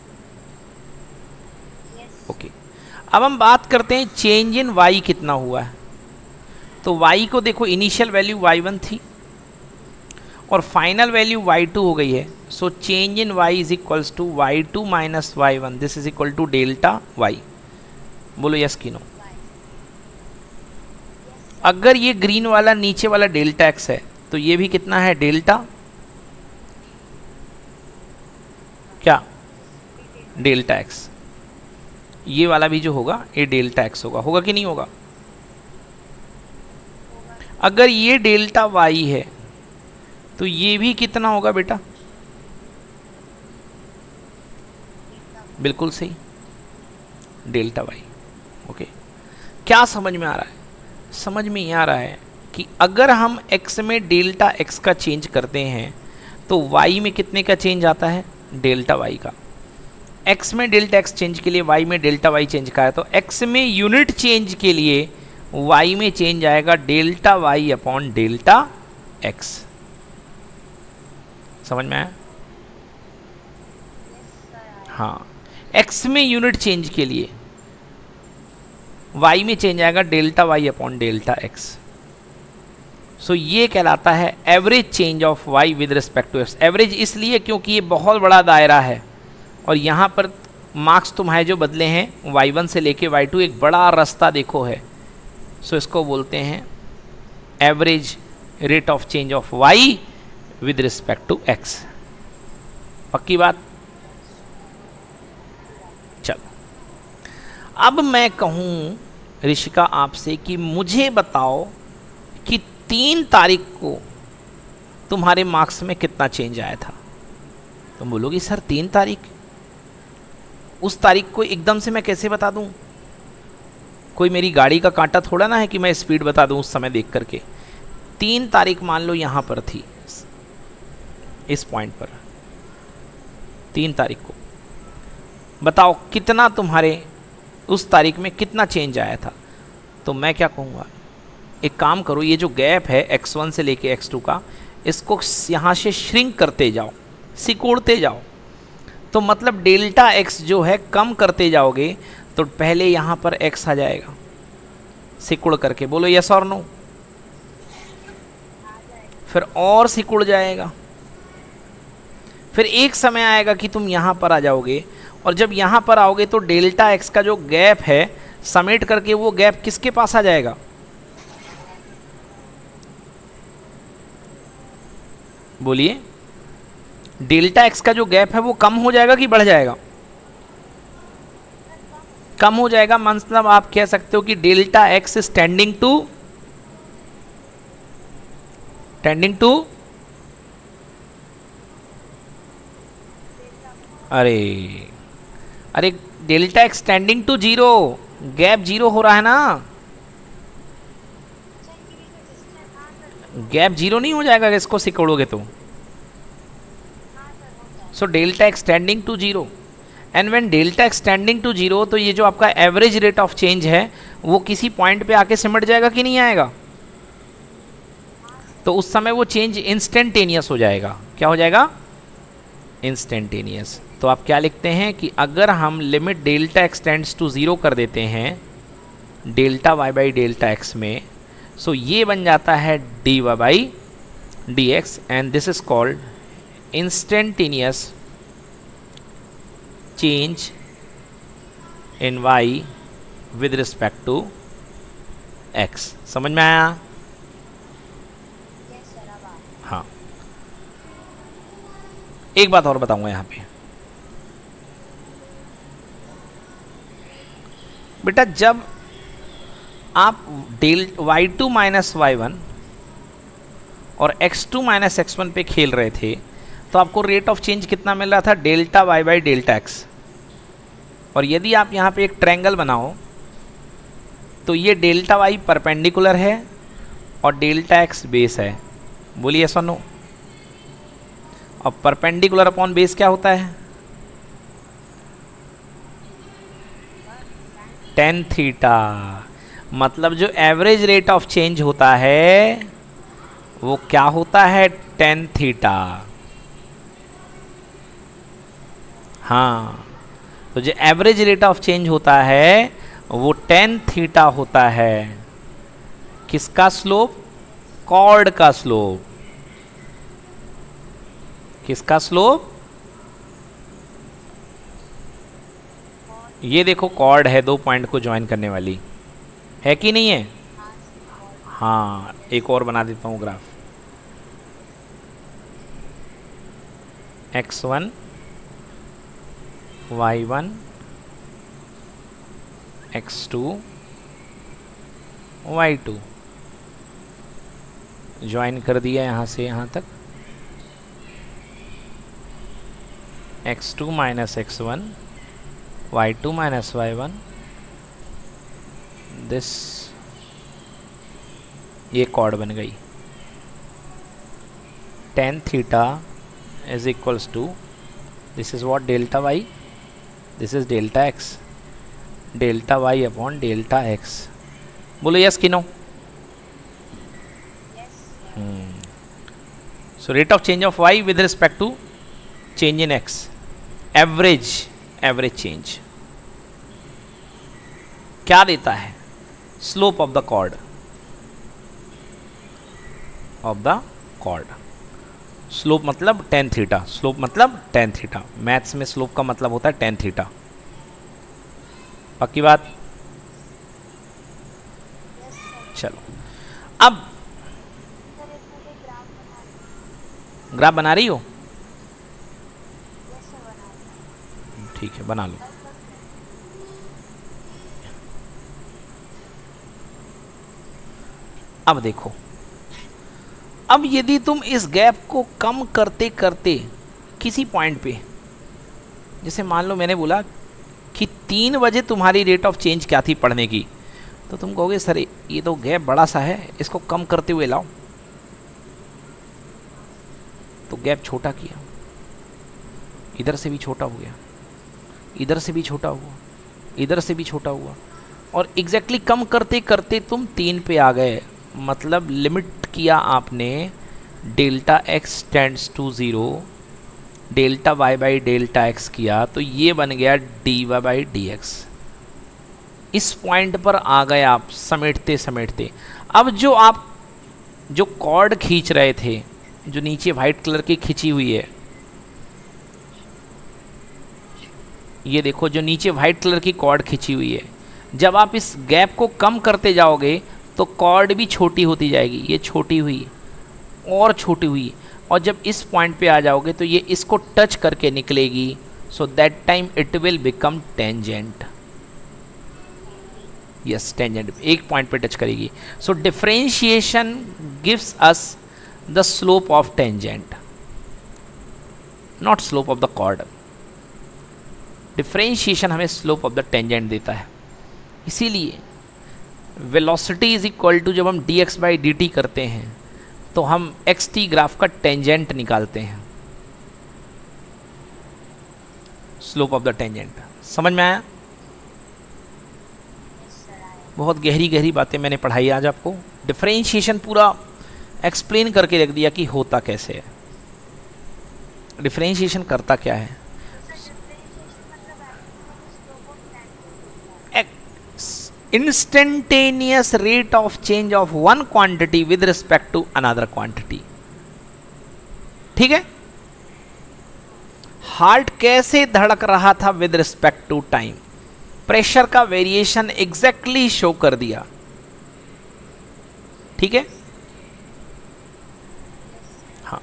ओके, अब हम बात करते हैं चेंज इन y कितना हुआ है। तो y को देखो, इनिशियल वैल्यू y1 थी और फाइनल वैल्यू y2 हो गई है। So change in y is equals to y2 minus y1, this is equal to delta y। बोलो यस कि नो? अगर ये ग्रीन वाला नीचे वाला डेल्टा x है तो ये भी कितना है, डेल्टा क्या, डेल्टा x। ये वाला भी जो होगा ये डेल्टा x होगा, होगा कि नहीं होगा? अगर ये डेल्टा y है तो ये भी कितना होगा बेटा? बिल्कुल सही, डेल्टा y। ओके, क्या समझ में आ रहा है? समझ में ये आ रहा है कि अगर हम x में डेल्टा x का चेंज करते हैं तो y में कितने का चेंज आता है, डेल्टा y का। x में डेल्टा x चेंज के लिए y में डेल्टा y चेंज का है, तो x में यूनिट चेंज के लिए y में चेंज आएगा delta y upon delta x। समझ में आया? हाँ, x में यूनिट चेंज के लिए y में चेंज आएगा delta y upon delta x। So ये कहलाता है average change of y with respect to x। Average इसलिए क्योंकि ये बहुत बड़ा दायरा है और यहाँ पर मार्क्स तुम्हारे जो बदले हैं y1 से लेके y2, एक बड़ा रास्ता देखो है। सो इसको बोलते हैं average rate of change of y with respect to x। पक्की बात? चलो, अब मैं कहूँ ऋषिका आपसे कि मुझे बताओ कि 3 तारीख को तुम्हारे मार्क्स में कितना चेंज आया था। तुम बोलोगी सर 3 तारीख, उस तारीख को एकदम से मैं कैसे बता दूं? कोई मेरी गाड़ी का कांटा थोड़ा ना है कि मैं स्पीड बता दूं उस समय देख करके। 3 तारीख मान लो यहाँ पर थी, इस पॉइंट पर 3 तारीख को, बताओ कितना तुम्हारे उस तारीख में कितना चेंज आया था? तो मैं क्या कहूँगा, एक काम करो, ये जो गैप है x1 से लेके x2 का, इसको यहाँ से श्रिंक करते जाओ, सिकोड़ते जाओ। तो मतलब डेल्टा x जो है कम करते जाओगे तो पहले यहाँ पर x आ जाएगा, सिकुड़ करके, बोलो यस और नो। फिर और सिकुड़ जाएगा, फिर एक समय आएगा कि तुम यहाँ पर आ जाओगे, और जब यहाँ पर आओगे तो डेल्टा x का जो गैप है समेट करके वो गैप किसके पास आ जाएगा? बोलिए, डेल्टा x का जो गैप है वो कम हो जाएगा कि बढ़ जाएगा? कम हो जाएगा। मतलब आप कह सकते हो कि delta x is tending to अरे delta x tending to 0, gap 0 हो रहा है ना। गैप 0 नहीं हो जाएगा इसको सिकोड़ोगे तो। So delta x tending to 0, and when delta x tending to 0, तो ये जो आपका एवरेज रेट ऑफ चेंज है वो किसी पॉइंट पे आके सिमट जाएगा कि नहीं आएगा? तो उस समय वो चेंज इंस्टेंटेनियस हो जाएगा। क्या हो जाएगा? इंस्टेंटेनियस। तो आप क्या लिखते हैं कि अगर हम limit delta x tends to 0 कर देते हैं delta y by delta x में, सो ये बन जाता है dy by dx, and this is called instantaneous change in y with respect to x। समझ में आया? हाँ, एक बात और बताऊंगा यहाँ पे बेटा, जब आप y2 माइनस y1 और x2 माइनस x1 पे खेल रहे थे तो आपको रेट ऑफ चेंज कितना मिल रहा था? Delta y by delta x. और यदि आप यहाँ पे एक ट्रायंगल बनाओ तो ये डेल्टा y परपेंडिकुलर है और डेल्टा x बेस है। बोलिए यस और नो। और परपेंडिकुलर अपॉन बेस क्या होता है? tan theta. मतलब जो एवरेज रेट ऑफ चेंज होता है वो क्या होता है? tan theta. हाँ, तो जो एवरेज रेट ऑफ चेंज होता है वो tan थीटा होता है। किसका स्लोप? कॉर्ड का स्लोप। किसका स्लोप? ये देखो कॉर्ड है, 2 पॉइंट को ज्वाइन करने वाली, है कि नहीं है? हाँ, एक और बना देता हूँ graph. x1 y1 x2 y2 join कर दिया यहाँ से यहाँ तक। x2 minus x1 y2 minus y1, this, ये कॉर्ड बन गई। tan theta is equals to, this is what? Delta y, this is delta x, delta y upon delta x। बोलो यस कि no? So rate of change of y with respect to change in x, average change क्या देता है? Slope of the chord, slope मतलब tan theta, slope मतलब tan theta. Maths में slope का मतलब होता है tan थीटा। पक्की बात? चलो, अब ग्राफ बना रही हो? ठीक है, बना लो। अब देखो, अब यदि तुम इस गैप को कम करते करते किसी पॉइंट पे, जैसे मान लो मैंने बोला कि 3 बजे तुम्हारी रेट ऑफ चेंज क्या थी पढ़ने की, तो तुम कहोगे सर ये तो गैप बड़ा सा है, इसको कम करते हुए लाओ। तो गैप छोटा किया, इधर से भी छोटा हो गया, इधर से भी छोटा हुआ, इधर से भी छोटा हुआ, और एग्जैक्टली कम करते करते तुम 3 पे आ गए। मतलब लिमिट किया आपने delta x tends to 0, delta y by delta x किया, तो ये बन गया dy बाई dx। इस पॉइंट पर आ गए आप समेटते समेटते। अब जो कॉर्ड खींच रहे थे, जो नीचे वाइट कलर की खिंची हुई है, ये देखो जो नीचे वाइट कलर की कॉर्ड खिंची हुई है, जब आप इस गैप को कम करते जाओगे तो कॉर्ड भी छोटी होती जाएगी। ये छोटी हुई और छोटी हुई, और जब इस पॉइंट पे आ जाओगे तो ये इसको टच करके निकलेगी। So that time it will become tangent. Yes, tangent एक पॉइंट पे टच करेगी। So differentiation gives us the slope of tangent, not slope of the chord. Differentiation हमें स्लोप ऑफ द टेंजेंट देता है। इसीलिए वेलोसिटी इज इक्वल टू, जब हम dx by dt करते हैं तो हम xt ग्राफ का टेंजेंट निकालते हैं, स्लोप ऑफ द टेंजेंट। समझ में आया? बहुत गहरी गहरी बातें मैंने पढ़ाई आज आपको। डिफरेंशिएशन पूरा एक्सप्लेन करके रख दिया कि होता कैसे है, डिफरेंशिएशन करता क्या है। Instantaneous rate of change of one quantity with respect to another quantity. ठीक है? हार्ट कैसे धड़क रहा था with respect to time, pressure का वेरिएशन एग्जैक्टली शो कर दिया। ठीक है? हाँ,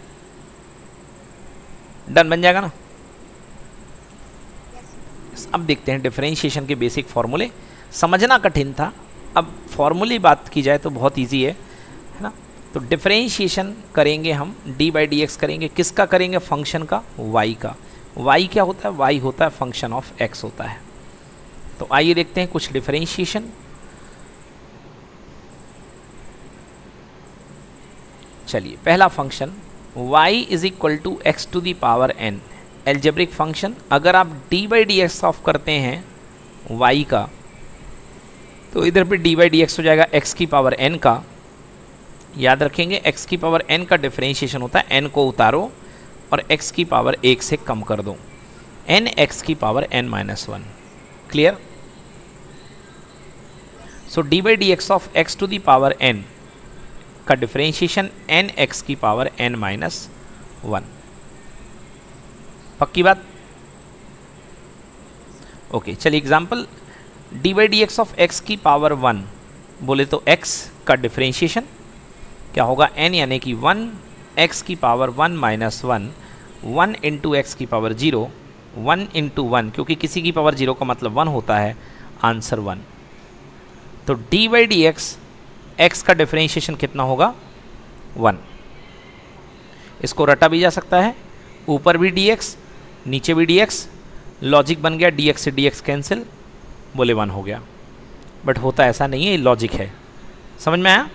डन बन जाएगा ना। अब देखते हैं डिफरेंशिएशन के बेसिक फॉर्मूले। समझना कठिन था, अब फॉर्मूले बात की जाए तो बहुत इजी है ना। तो डिफरेंशिएशन करेंगे हम, डी बाई डी एक्स करेंगे। किसका करेंगे? फंक्शन का, y का। y क्या होता है? y होता है फंक्शन ऑफ x होता है। तो आइए देखते हैं कुछ डिफरेंशिएशन। चलिए, पहला function y is equal to x to the power n, algebraic function. अगर आप d by d x of करते हैं y का, तो इधर पे डी बाई डी एक्स हो जाएगा x की पावर n का। याद रखेंगे x की पावर n का डिफरेंशिएशन होता है n को उतारो और x की पावर 1 से कम कर दो, n x की power n minus 1। Clear? So d by d x of x to the power n का डिफरेंशिएशन n x की पावर n माइनस 1। पक्की बात? ओके, चलिए example. D by d x of x की power 1 बोले तो x का differentiation क्या होगा? n यानी कि 1 x की पावर 1 माइनस 1, 1 इंटू एक्स की पावर 0, 1 इंटू 1, क्योंकि किसी की पावर 0 का मतलब 1 होता है, आंसर 1। तो d by d x x का डिफरेंशिएशन कितना होगा? 1। इसको रटा भी जा सकता है, ऊपर भी dx नीचे भी dx, लॉजिक बन गया, dx से dx कैंसिल, बोले 1 हो गया। बट होता ऐसा नहीं है, ये लॉजिक है। समझ में आया?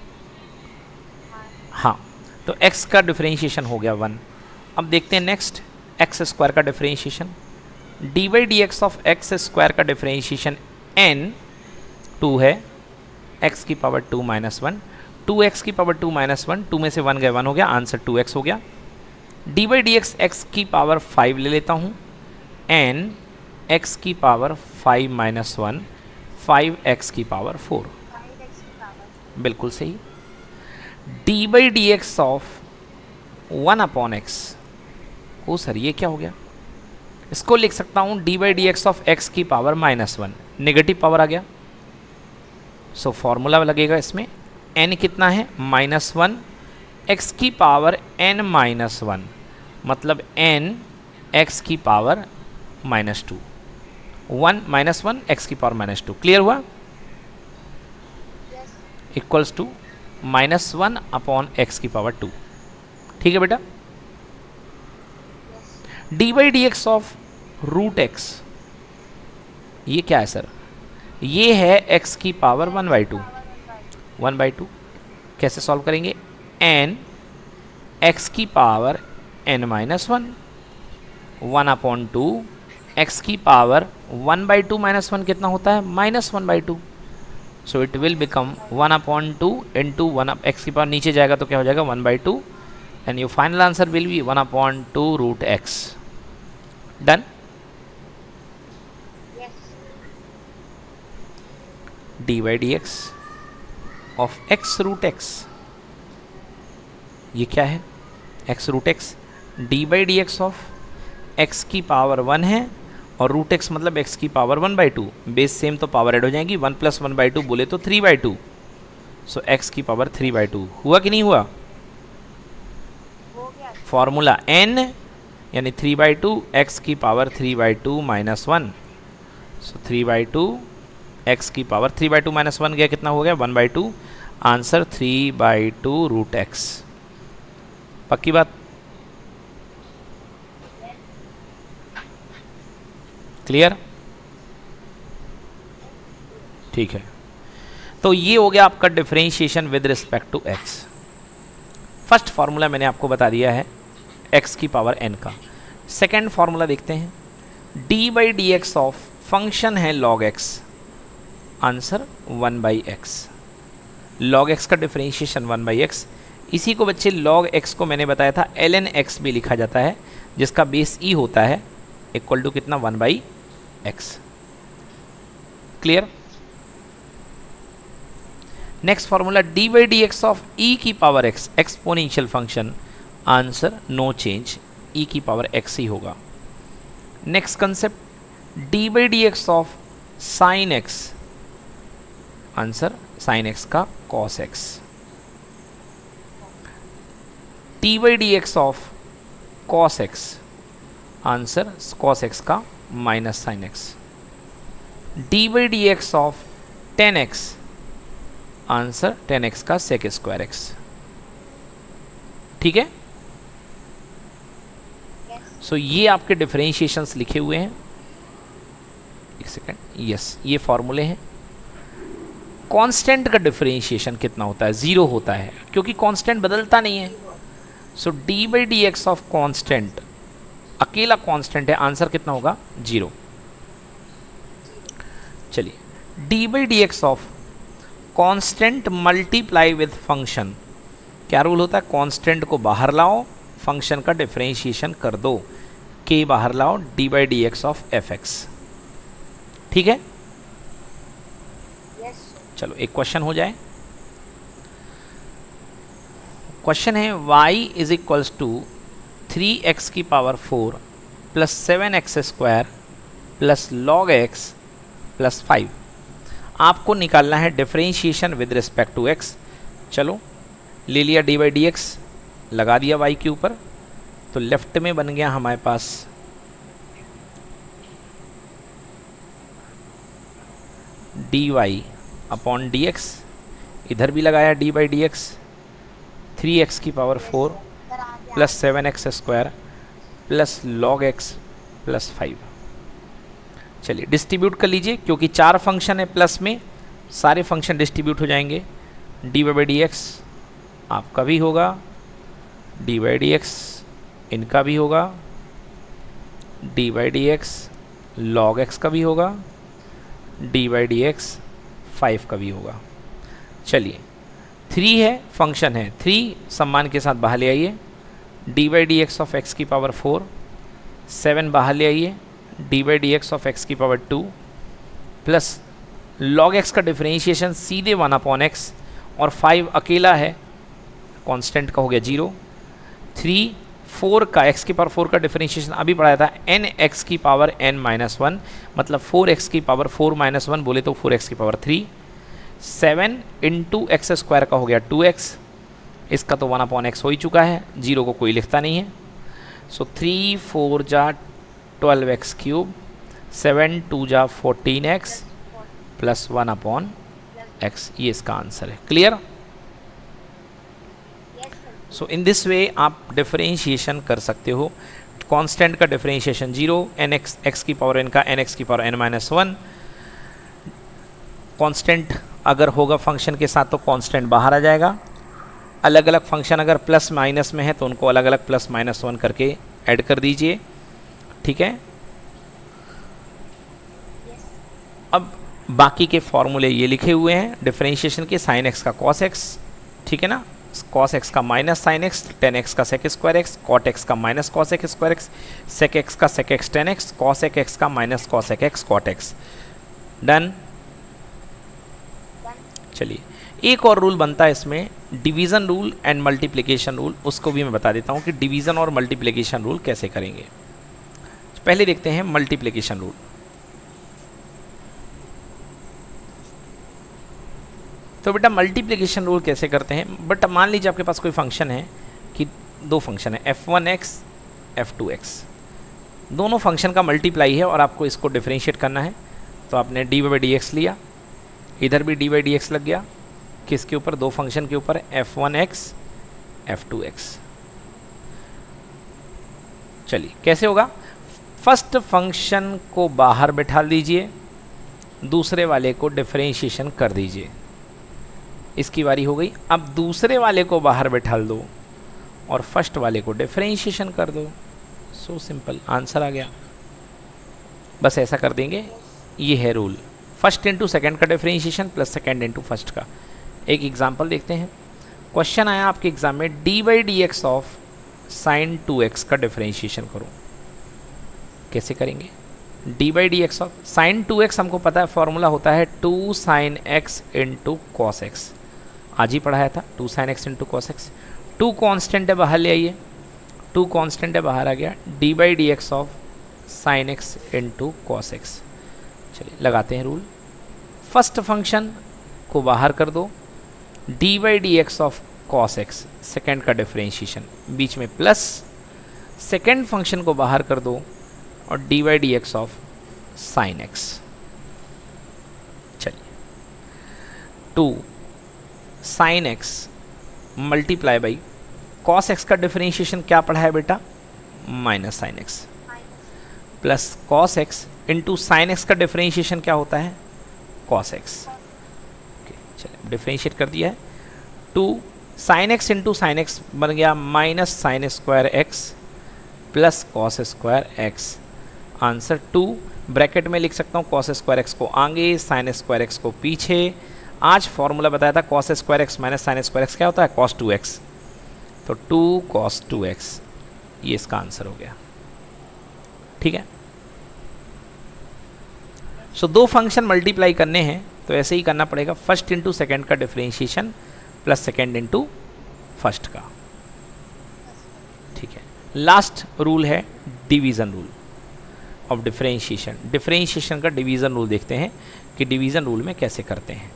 हाँ, तो x का डिफरेंशिएशन हो गया 1। अब देखते हैं नेक्स्ट, एक्स स्क्वायर का differentiation. D by d x of x square का डिफरेंशिएशन n 2 है, x की पावर 2 माइनस 1, 2x की पावर 2 माइनस 1, 2 में से 1 गए 1 हो गया, आंसर 2x हो गया। D by d x x की पावर 5 ले लेता हूँ, n x की पावर 5 माइनस 1, 5x की पावर 4। बिल्कुल सही। D by d x of 1 upon x, ओ सर ये क्या हो गया? इसको लिख सकता हूँ d by d x of x की पावर माइनस 1, नेगेटिव पावर आ गया। सो फॉर्मूला लगेगा इसमें, n कितना है? माइनस 1, x की पावर n माइनस 1, मतलब n x की पावर माइनस 2, 1 माइनस 1 x की पावर माइनस 2। क्लियर हुआ? Equals to minus 1 upon x की पावर 2। ठीक है बेटा? D by d x of root x, ये क्या है सर? ये है x की पावर 1/2। 1/2 कैसे सॉल्व करेंगे? n x की पावर n-1 1/2 x की पावर 1/2 -1 कितना होता है? -1/2। सो it will become 1/2 into 1 x की पावर नीचे जाएगा तो क्या हो जाएगा? 1/2 and your final answer will be 1/2 root x। Done. dy dx of x root x, ये क्या है? x root x। dy dx of x की पावर 1 है और रूट x मतलब x की पावर 1/2। बेस सेम तो पावर ऐड हो जाएंगी, 1 + 1/2 बोले तो 3/2। सो x की पावर 3/2 हुआ कि नहीं हुआ? फॉर्मूला n यानी 3/2 x की पावर 3/2 -1। सो 3/2 x की पावर 3/2 -1 गया, कितना हो गया? 1/2। Answer 3/2 root x। पक्की बात? क्लियर? ठीक है, तो ये हो गया आपका differentiation with respect to x। First formula मैंने आपको बता दिया है x की पावर n का। सेकेंड फॉर्मूला देखते हैं, dy/dx ऑफ फंक्शन है log x, answer 1/x। log x का डिफरेंशिएशन 1/x। इसी को बच्चे log x को मैंने बताया था ln x भी लिखा जाता है, जिसका बेस e होता है, इक्वल टू कितना? 1/x। Clear? Next formula dy/dx of e की power x, exponential function, answer no change, e की पावर x ही होगा। Next concept dy/dx of sin x, answer sin x का cos x। dy/dx of cos x, answer cos x का minus sin x। dy/dx of tan x, answer tan x का sec² x। ठीक है? सो ये आपके differentiations लिखे हुए हैं। एक सेकेंड, यस, ये फॉर्मूले हैं। कांस्टेंट का डिफरेंशिएशन कितना होता है? 0 होता है, क्योंकि कांस्टेंट बदलता नहीं है। सो dy/dx ऑफ कांस्टेंट, अकेला कांस्टेंट है, आंसर कितना होगा? 0। चलिए, dy/dx of constant multiply with function, क्या रूल होता है? कांस्टेंट को बाहर लाओ, फंक्शन का डिफरेंशिएशन कर दो, k बाहर लाओ, dy/dx ऑफ fx। ठीक है? चलो एक क्वेश्चन हो जाए। क्वेश्चन है y is equals to 3x की power 4 plus 7x² plus log x plus 5। आपको निकालना है differentiation with respect to x। चलो, ले लिया dy/dx, लगा दिया y के ऊपर, तो लेफ्ट में बन गया हमारे पास dy/dx, इधर भी लगाया dy/dx, 3x की power 4 plus 7x² plus log x plus 5। चलिए डिस्ट्रीब्यूट कर लीजिए, क्योंकि 4 फंक्शन है प्लस में, सारे फंक्शन डिस्ट्रीब्यूट हो जाएंगे। dy/dx आपका भी होगा, dy/dx इनका भी होगा, dy/dx log x का भी होगा, dy/dx 5 का भी होगा। चलिए, 3 है, फंक्शन है, 3 सम्मान के साथ बाहर ले आइए, dy/dx ऑफ x की पावर 4, 7 बाहर ले आइए, dy/dx ऑफ x की पावर 2 प्लस log x का डिफरेंशिएशन सीधे 1/x, और 5 अकेला है, कांस्टेंट का हो गया 0। 3 4 का x की पावर 4 का डिफरेंशिएशन अभी पढ़ाया था, nx की पावर n-1, मतलब 4x की पावर 4-1 बोले तो 4x की पावर 3। 7 इंटू x² का हो गया 2x, इसका तो 1/x हो ही चुका है, 0 को कोई लिखता नहीं है। सो 3 4 जा 12x³, 7 2 जा 14x प्लस 1/x, ये इसका आंसर है। Clear? So in this way आप डिफरेंशिएशन कर सकते हो कांस्टेंट का डिफरेंशिएशन 0, एन एक्स की पावर n का एन एक्स की पावर n माइनस 1। कांस्टेंट अगर होगा फंक्शन के साथ तो कांस्टेंट बाहर आ जाएगा। अलग अलग फंक्शन अगर प्लस माइनस में है तो उनको अलग अलग प्लस माइनस 1 करके ऐड कर दीजिए, ठीक है। अब बाकी के फॉर्मूले ये लिखे हुए हैं डिफरेंशिएशन के, साइन एक्स का कॉस एक्स, ठीक है ना, कॉस एक्स का minus sine x, tan x का sec square x, cot x का minus cos x square x, sec x का sec x tan x, cos x का minus cos x cot x. Done. चलिए एक और rule बनता है इसमें, division rule and multiplication rule, उसको भी मैं बता देता हूँ कि डिवीज़न और मल्टीप्लिकेशन रूल कैसे करेंगे। पहले देखते हैं मल्टीप्लिकेशन रूल। तो बेटा मल्टीप्लिकेशन रूल कैसे करते हैं, बट मान लीजिए आपके पास कोई फंक्शन है कि दो फंक्शन है f1x f2x, दोनों फंक्शन का मल्टीप्लाई है और आपको इसको डिफरेंशिएट करना है। तो आपने dy/dx लिया, इधर भी dy/dx लग गया, किसके ऊपर, दो फंक्शन के ऊपर, f1x f2x। चलिए कैसे होगा, फर्स्ट फंक्शन को बाहर बैठा दीजिए, दूसरे वाले को डिफरेंशिएशन कर दीजिए। इसकी बारी हो गई। अब दूसरे वाले को बाहर बैठा दो और फर्स्ट वाले को डिफरेंशिएशन कर दो। सो सिंपल, आंसर आ गया। बस ऐसा कर देंगे, ये है रूल, फर्स्ट इंटू सेकेंड का differentiation plus second into first का। एक एग्जांपल देखते हैं। क्वेश्चन आया आपके एग्जाम में, dy/dx ऑफ साइन 2x का डिफरेंशिएशन करो। कैसे करेंगे, dy/dx ऑफ साइन 2x, हमको पता है फॉर्मूला होता है 2 sin x into cos x, आज ही पढ़ाया था, 2 sin x into cos x. 2 constant है, बाहर ले आइए, 2 कॉन्स्टेंट है, बाहर आ गया, dy/dx of sine x into cos x. चलिए लगाते हैं रूल, फर्स्ट फंक्शन को बाहर कर दो, dy/dx of cos x, second का डिफरेंशिएशन, बीच में प्लस, सेकेंड फंक्शन को बाहर कर दो और dy/dx ऑफ साइन x। चलिए 2 sine x multiply by cos x का डिफरेंशिएशन क्या पढ़ा है बेटा, minus sine x, plus cos x into sine x का डिफरेंशिएशन क्या होता है, कॉस x। चलिए डिफरेंशिएट कर दिया है, 2 sine x into sine x बन गया minus sine square x plus cos square x. Answer 2, bracket में लिख सकता हूँ कॉस स्क्वायर एक्स को आगे, साइन स्क्वायर एक्स को पीछे। आज फॉर्मूला बताया था cos square x minus sine square x क्या होता है, कॉस 2x, तो 2 cos 2x, ये इसका आंसर हो गया, ठीक है। सो दो फंक्शन मल्टीप्लाई करने हैं तो ऐसे ही करना पड़ेगा, फर्स्ट इंटू सेकेंड का differentiation plus second into first का, ठीक है। लास्ट रूल है division rule of differentiation. Differentiation का डिवीज़न रूल देखते हैं कि डिवीज़न रूल में कैसे करते हैं।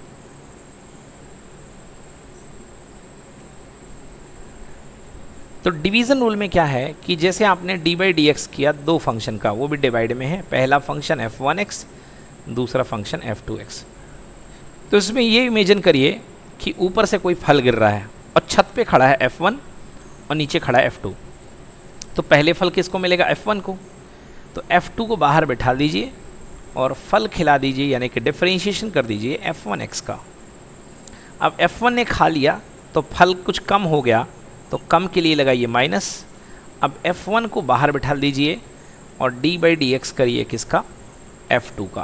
तो डिवीज़न रूल में क्या है कि जैसे आपने dy/dx किया दो फंक्शन का, वो भी डिवाइड में है, पहला फंक्शन f1x, दूसरा फंक्शन f2x। तो इसमें ये इमेजिन करिए कि ऊपर से कोई फल गिर रहा है और छत पे खड़ा है f1 और नीचे खड़ा है f2। तो पहले फल किसको मिलेगा, f1 को, तो f2 को बाहर बैठा दीजिए और फल खिला दीजिए, यानी कि डिफरेंशिएशन कर दीजिए f1x का। अब f1 ने खा लिया तो फल कुछ कम हो गया, तो कम के लिए लगाइए माइनस। अब f1 को बाहर बैठा दीजिए और dy/dx करिए किसका, f2 का,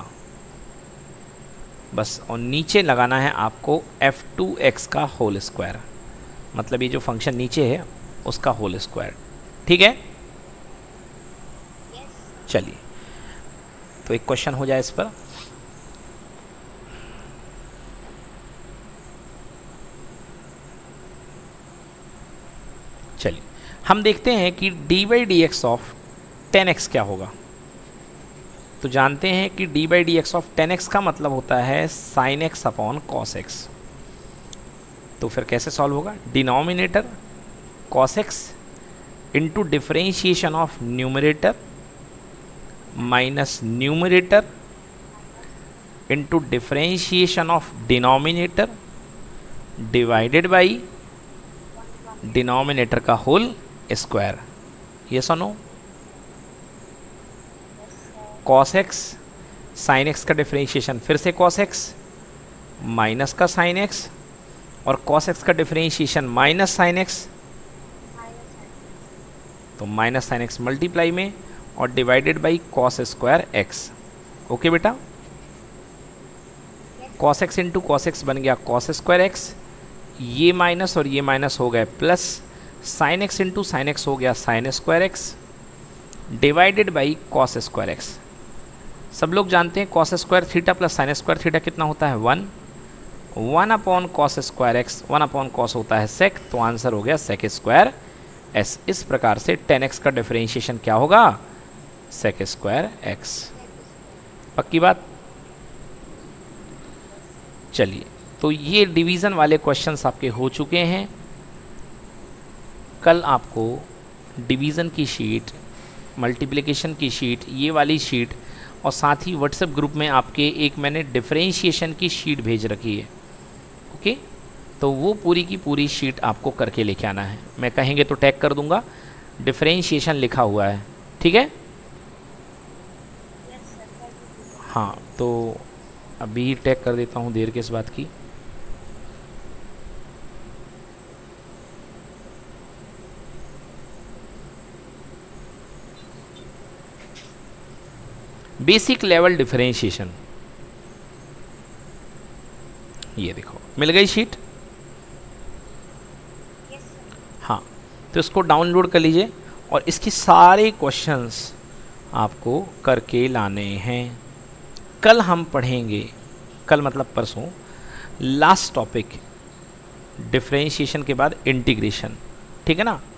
बस। और नीचे लगाना है आपको f2x का होल स्क्वायर, मतलब ये जो फंक्शन नीचे है उसका होल स्क्वायर, ठीक है। चलिए तो एक क्वेश्चन हो जाए इस पर। चलिए हम देखते हैं कि dy/dx ऑफ 10x क्या होगा। तो जानते हैं कि dy/dx ऑफ 10x का मतलब होता है sin x upon cos x। तो फिर कैसे सॉल्व होगा, denominator cos x into differentiation of numerator minus numerator into differentiation of denominator divided by denominator का होल स्क्वायर। ये सुनो, कॉस एक्स, साइन एक्स का डिफरेंशिएशन फिर से कॉस एक्स माइनस का साइन एक्स, और कॉस एक्स का डिफरेंशिएशन माइनस साइन एक्स, तो माइनस साइन एक्स मल्टीप्लाई में और divided by cos square x. Okay बेटा, cos x into cos x बन गया कॉस स्क्वायर एक्स, ये माइनस और ये माइनस हो गए plus, sine x into sine x हो गया sine square x divided by cos square x. सब लोग जानते हैं cos square theta plus sine square theta कितना होता है 1, 1 upon cos square x, 1 upon cos होता है सेक, तो आंसर हो गया सेक स्क्वायर एस। इस प्रकार से tan x का डिफरेंशिएशन क्या होगा, सेक स्क्वायर एक्स। पक्की बात। चलिए, तो ये डिवीज़न वाले क्वेश्चंस आपके हो चुके हैं। कल आपको डिवीज़न की शीट, मल्टीप्लिकेशन की शीट, ये वाली शीट, और साथ ही व्हाट्सएप ग्रुप में आपके एक मैंने डिफरेंशिएशन की शीट भेज रखी है। ओके, तो वो पूरी की पूरी शीट आपको करके लेके आना है। मैं कहेंगे तो टैग कर दूंगा, डिफरेंशिएशन लिखा हुआ है, ठीक है। हाँ, तो अभी टैग कर देता हूँ, देर किस बात की। बेसिक लेवल डिफरेंशिएशन, ये देखो मिल गई शीट। हाँ, तो इसको डाउनलोड कर लीजिए और इसके सारे क्वेश्चंस आपको करके लाने हैं। कल हम पढ़ेंगे, कल मतलब परसों, लास्ट टॉपिक डिफरेंशिएशन के बाद इंटीग्रेशन, ठीक है ना।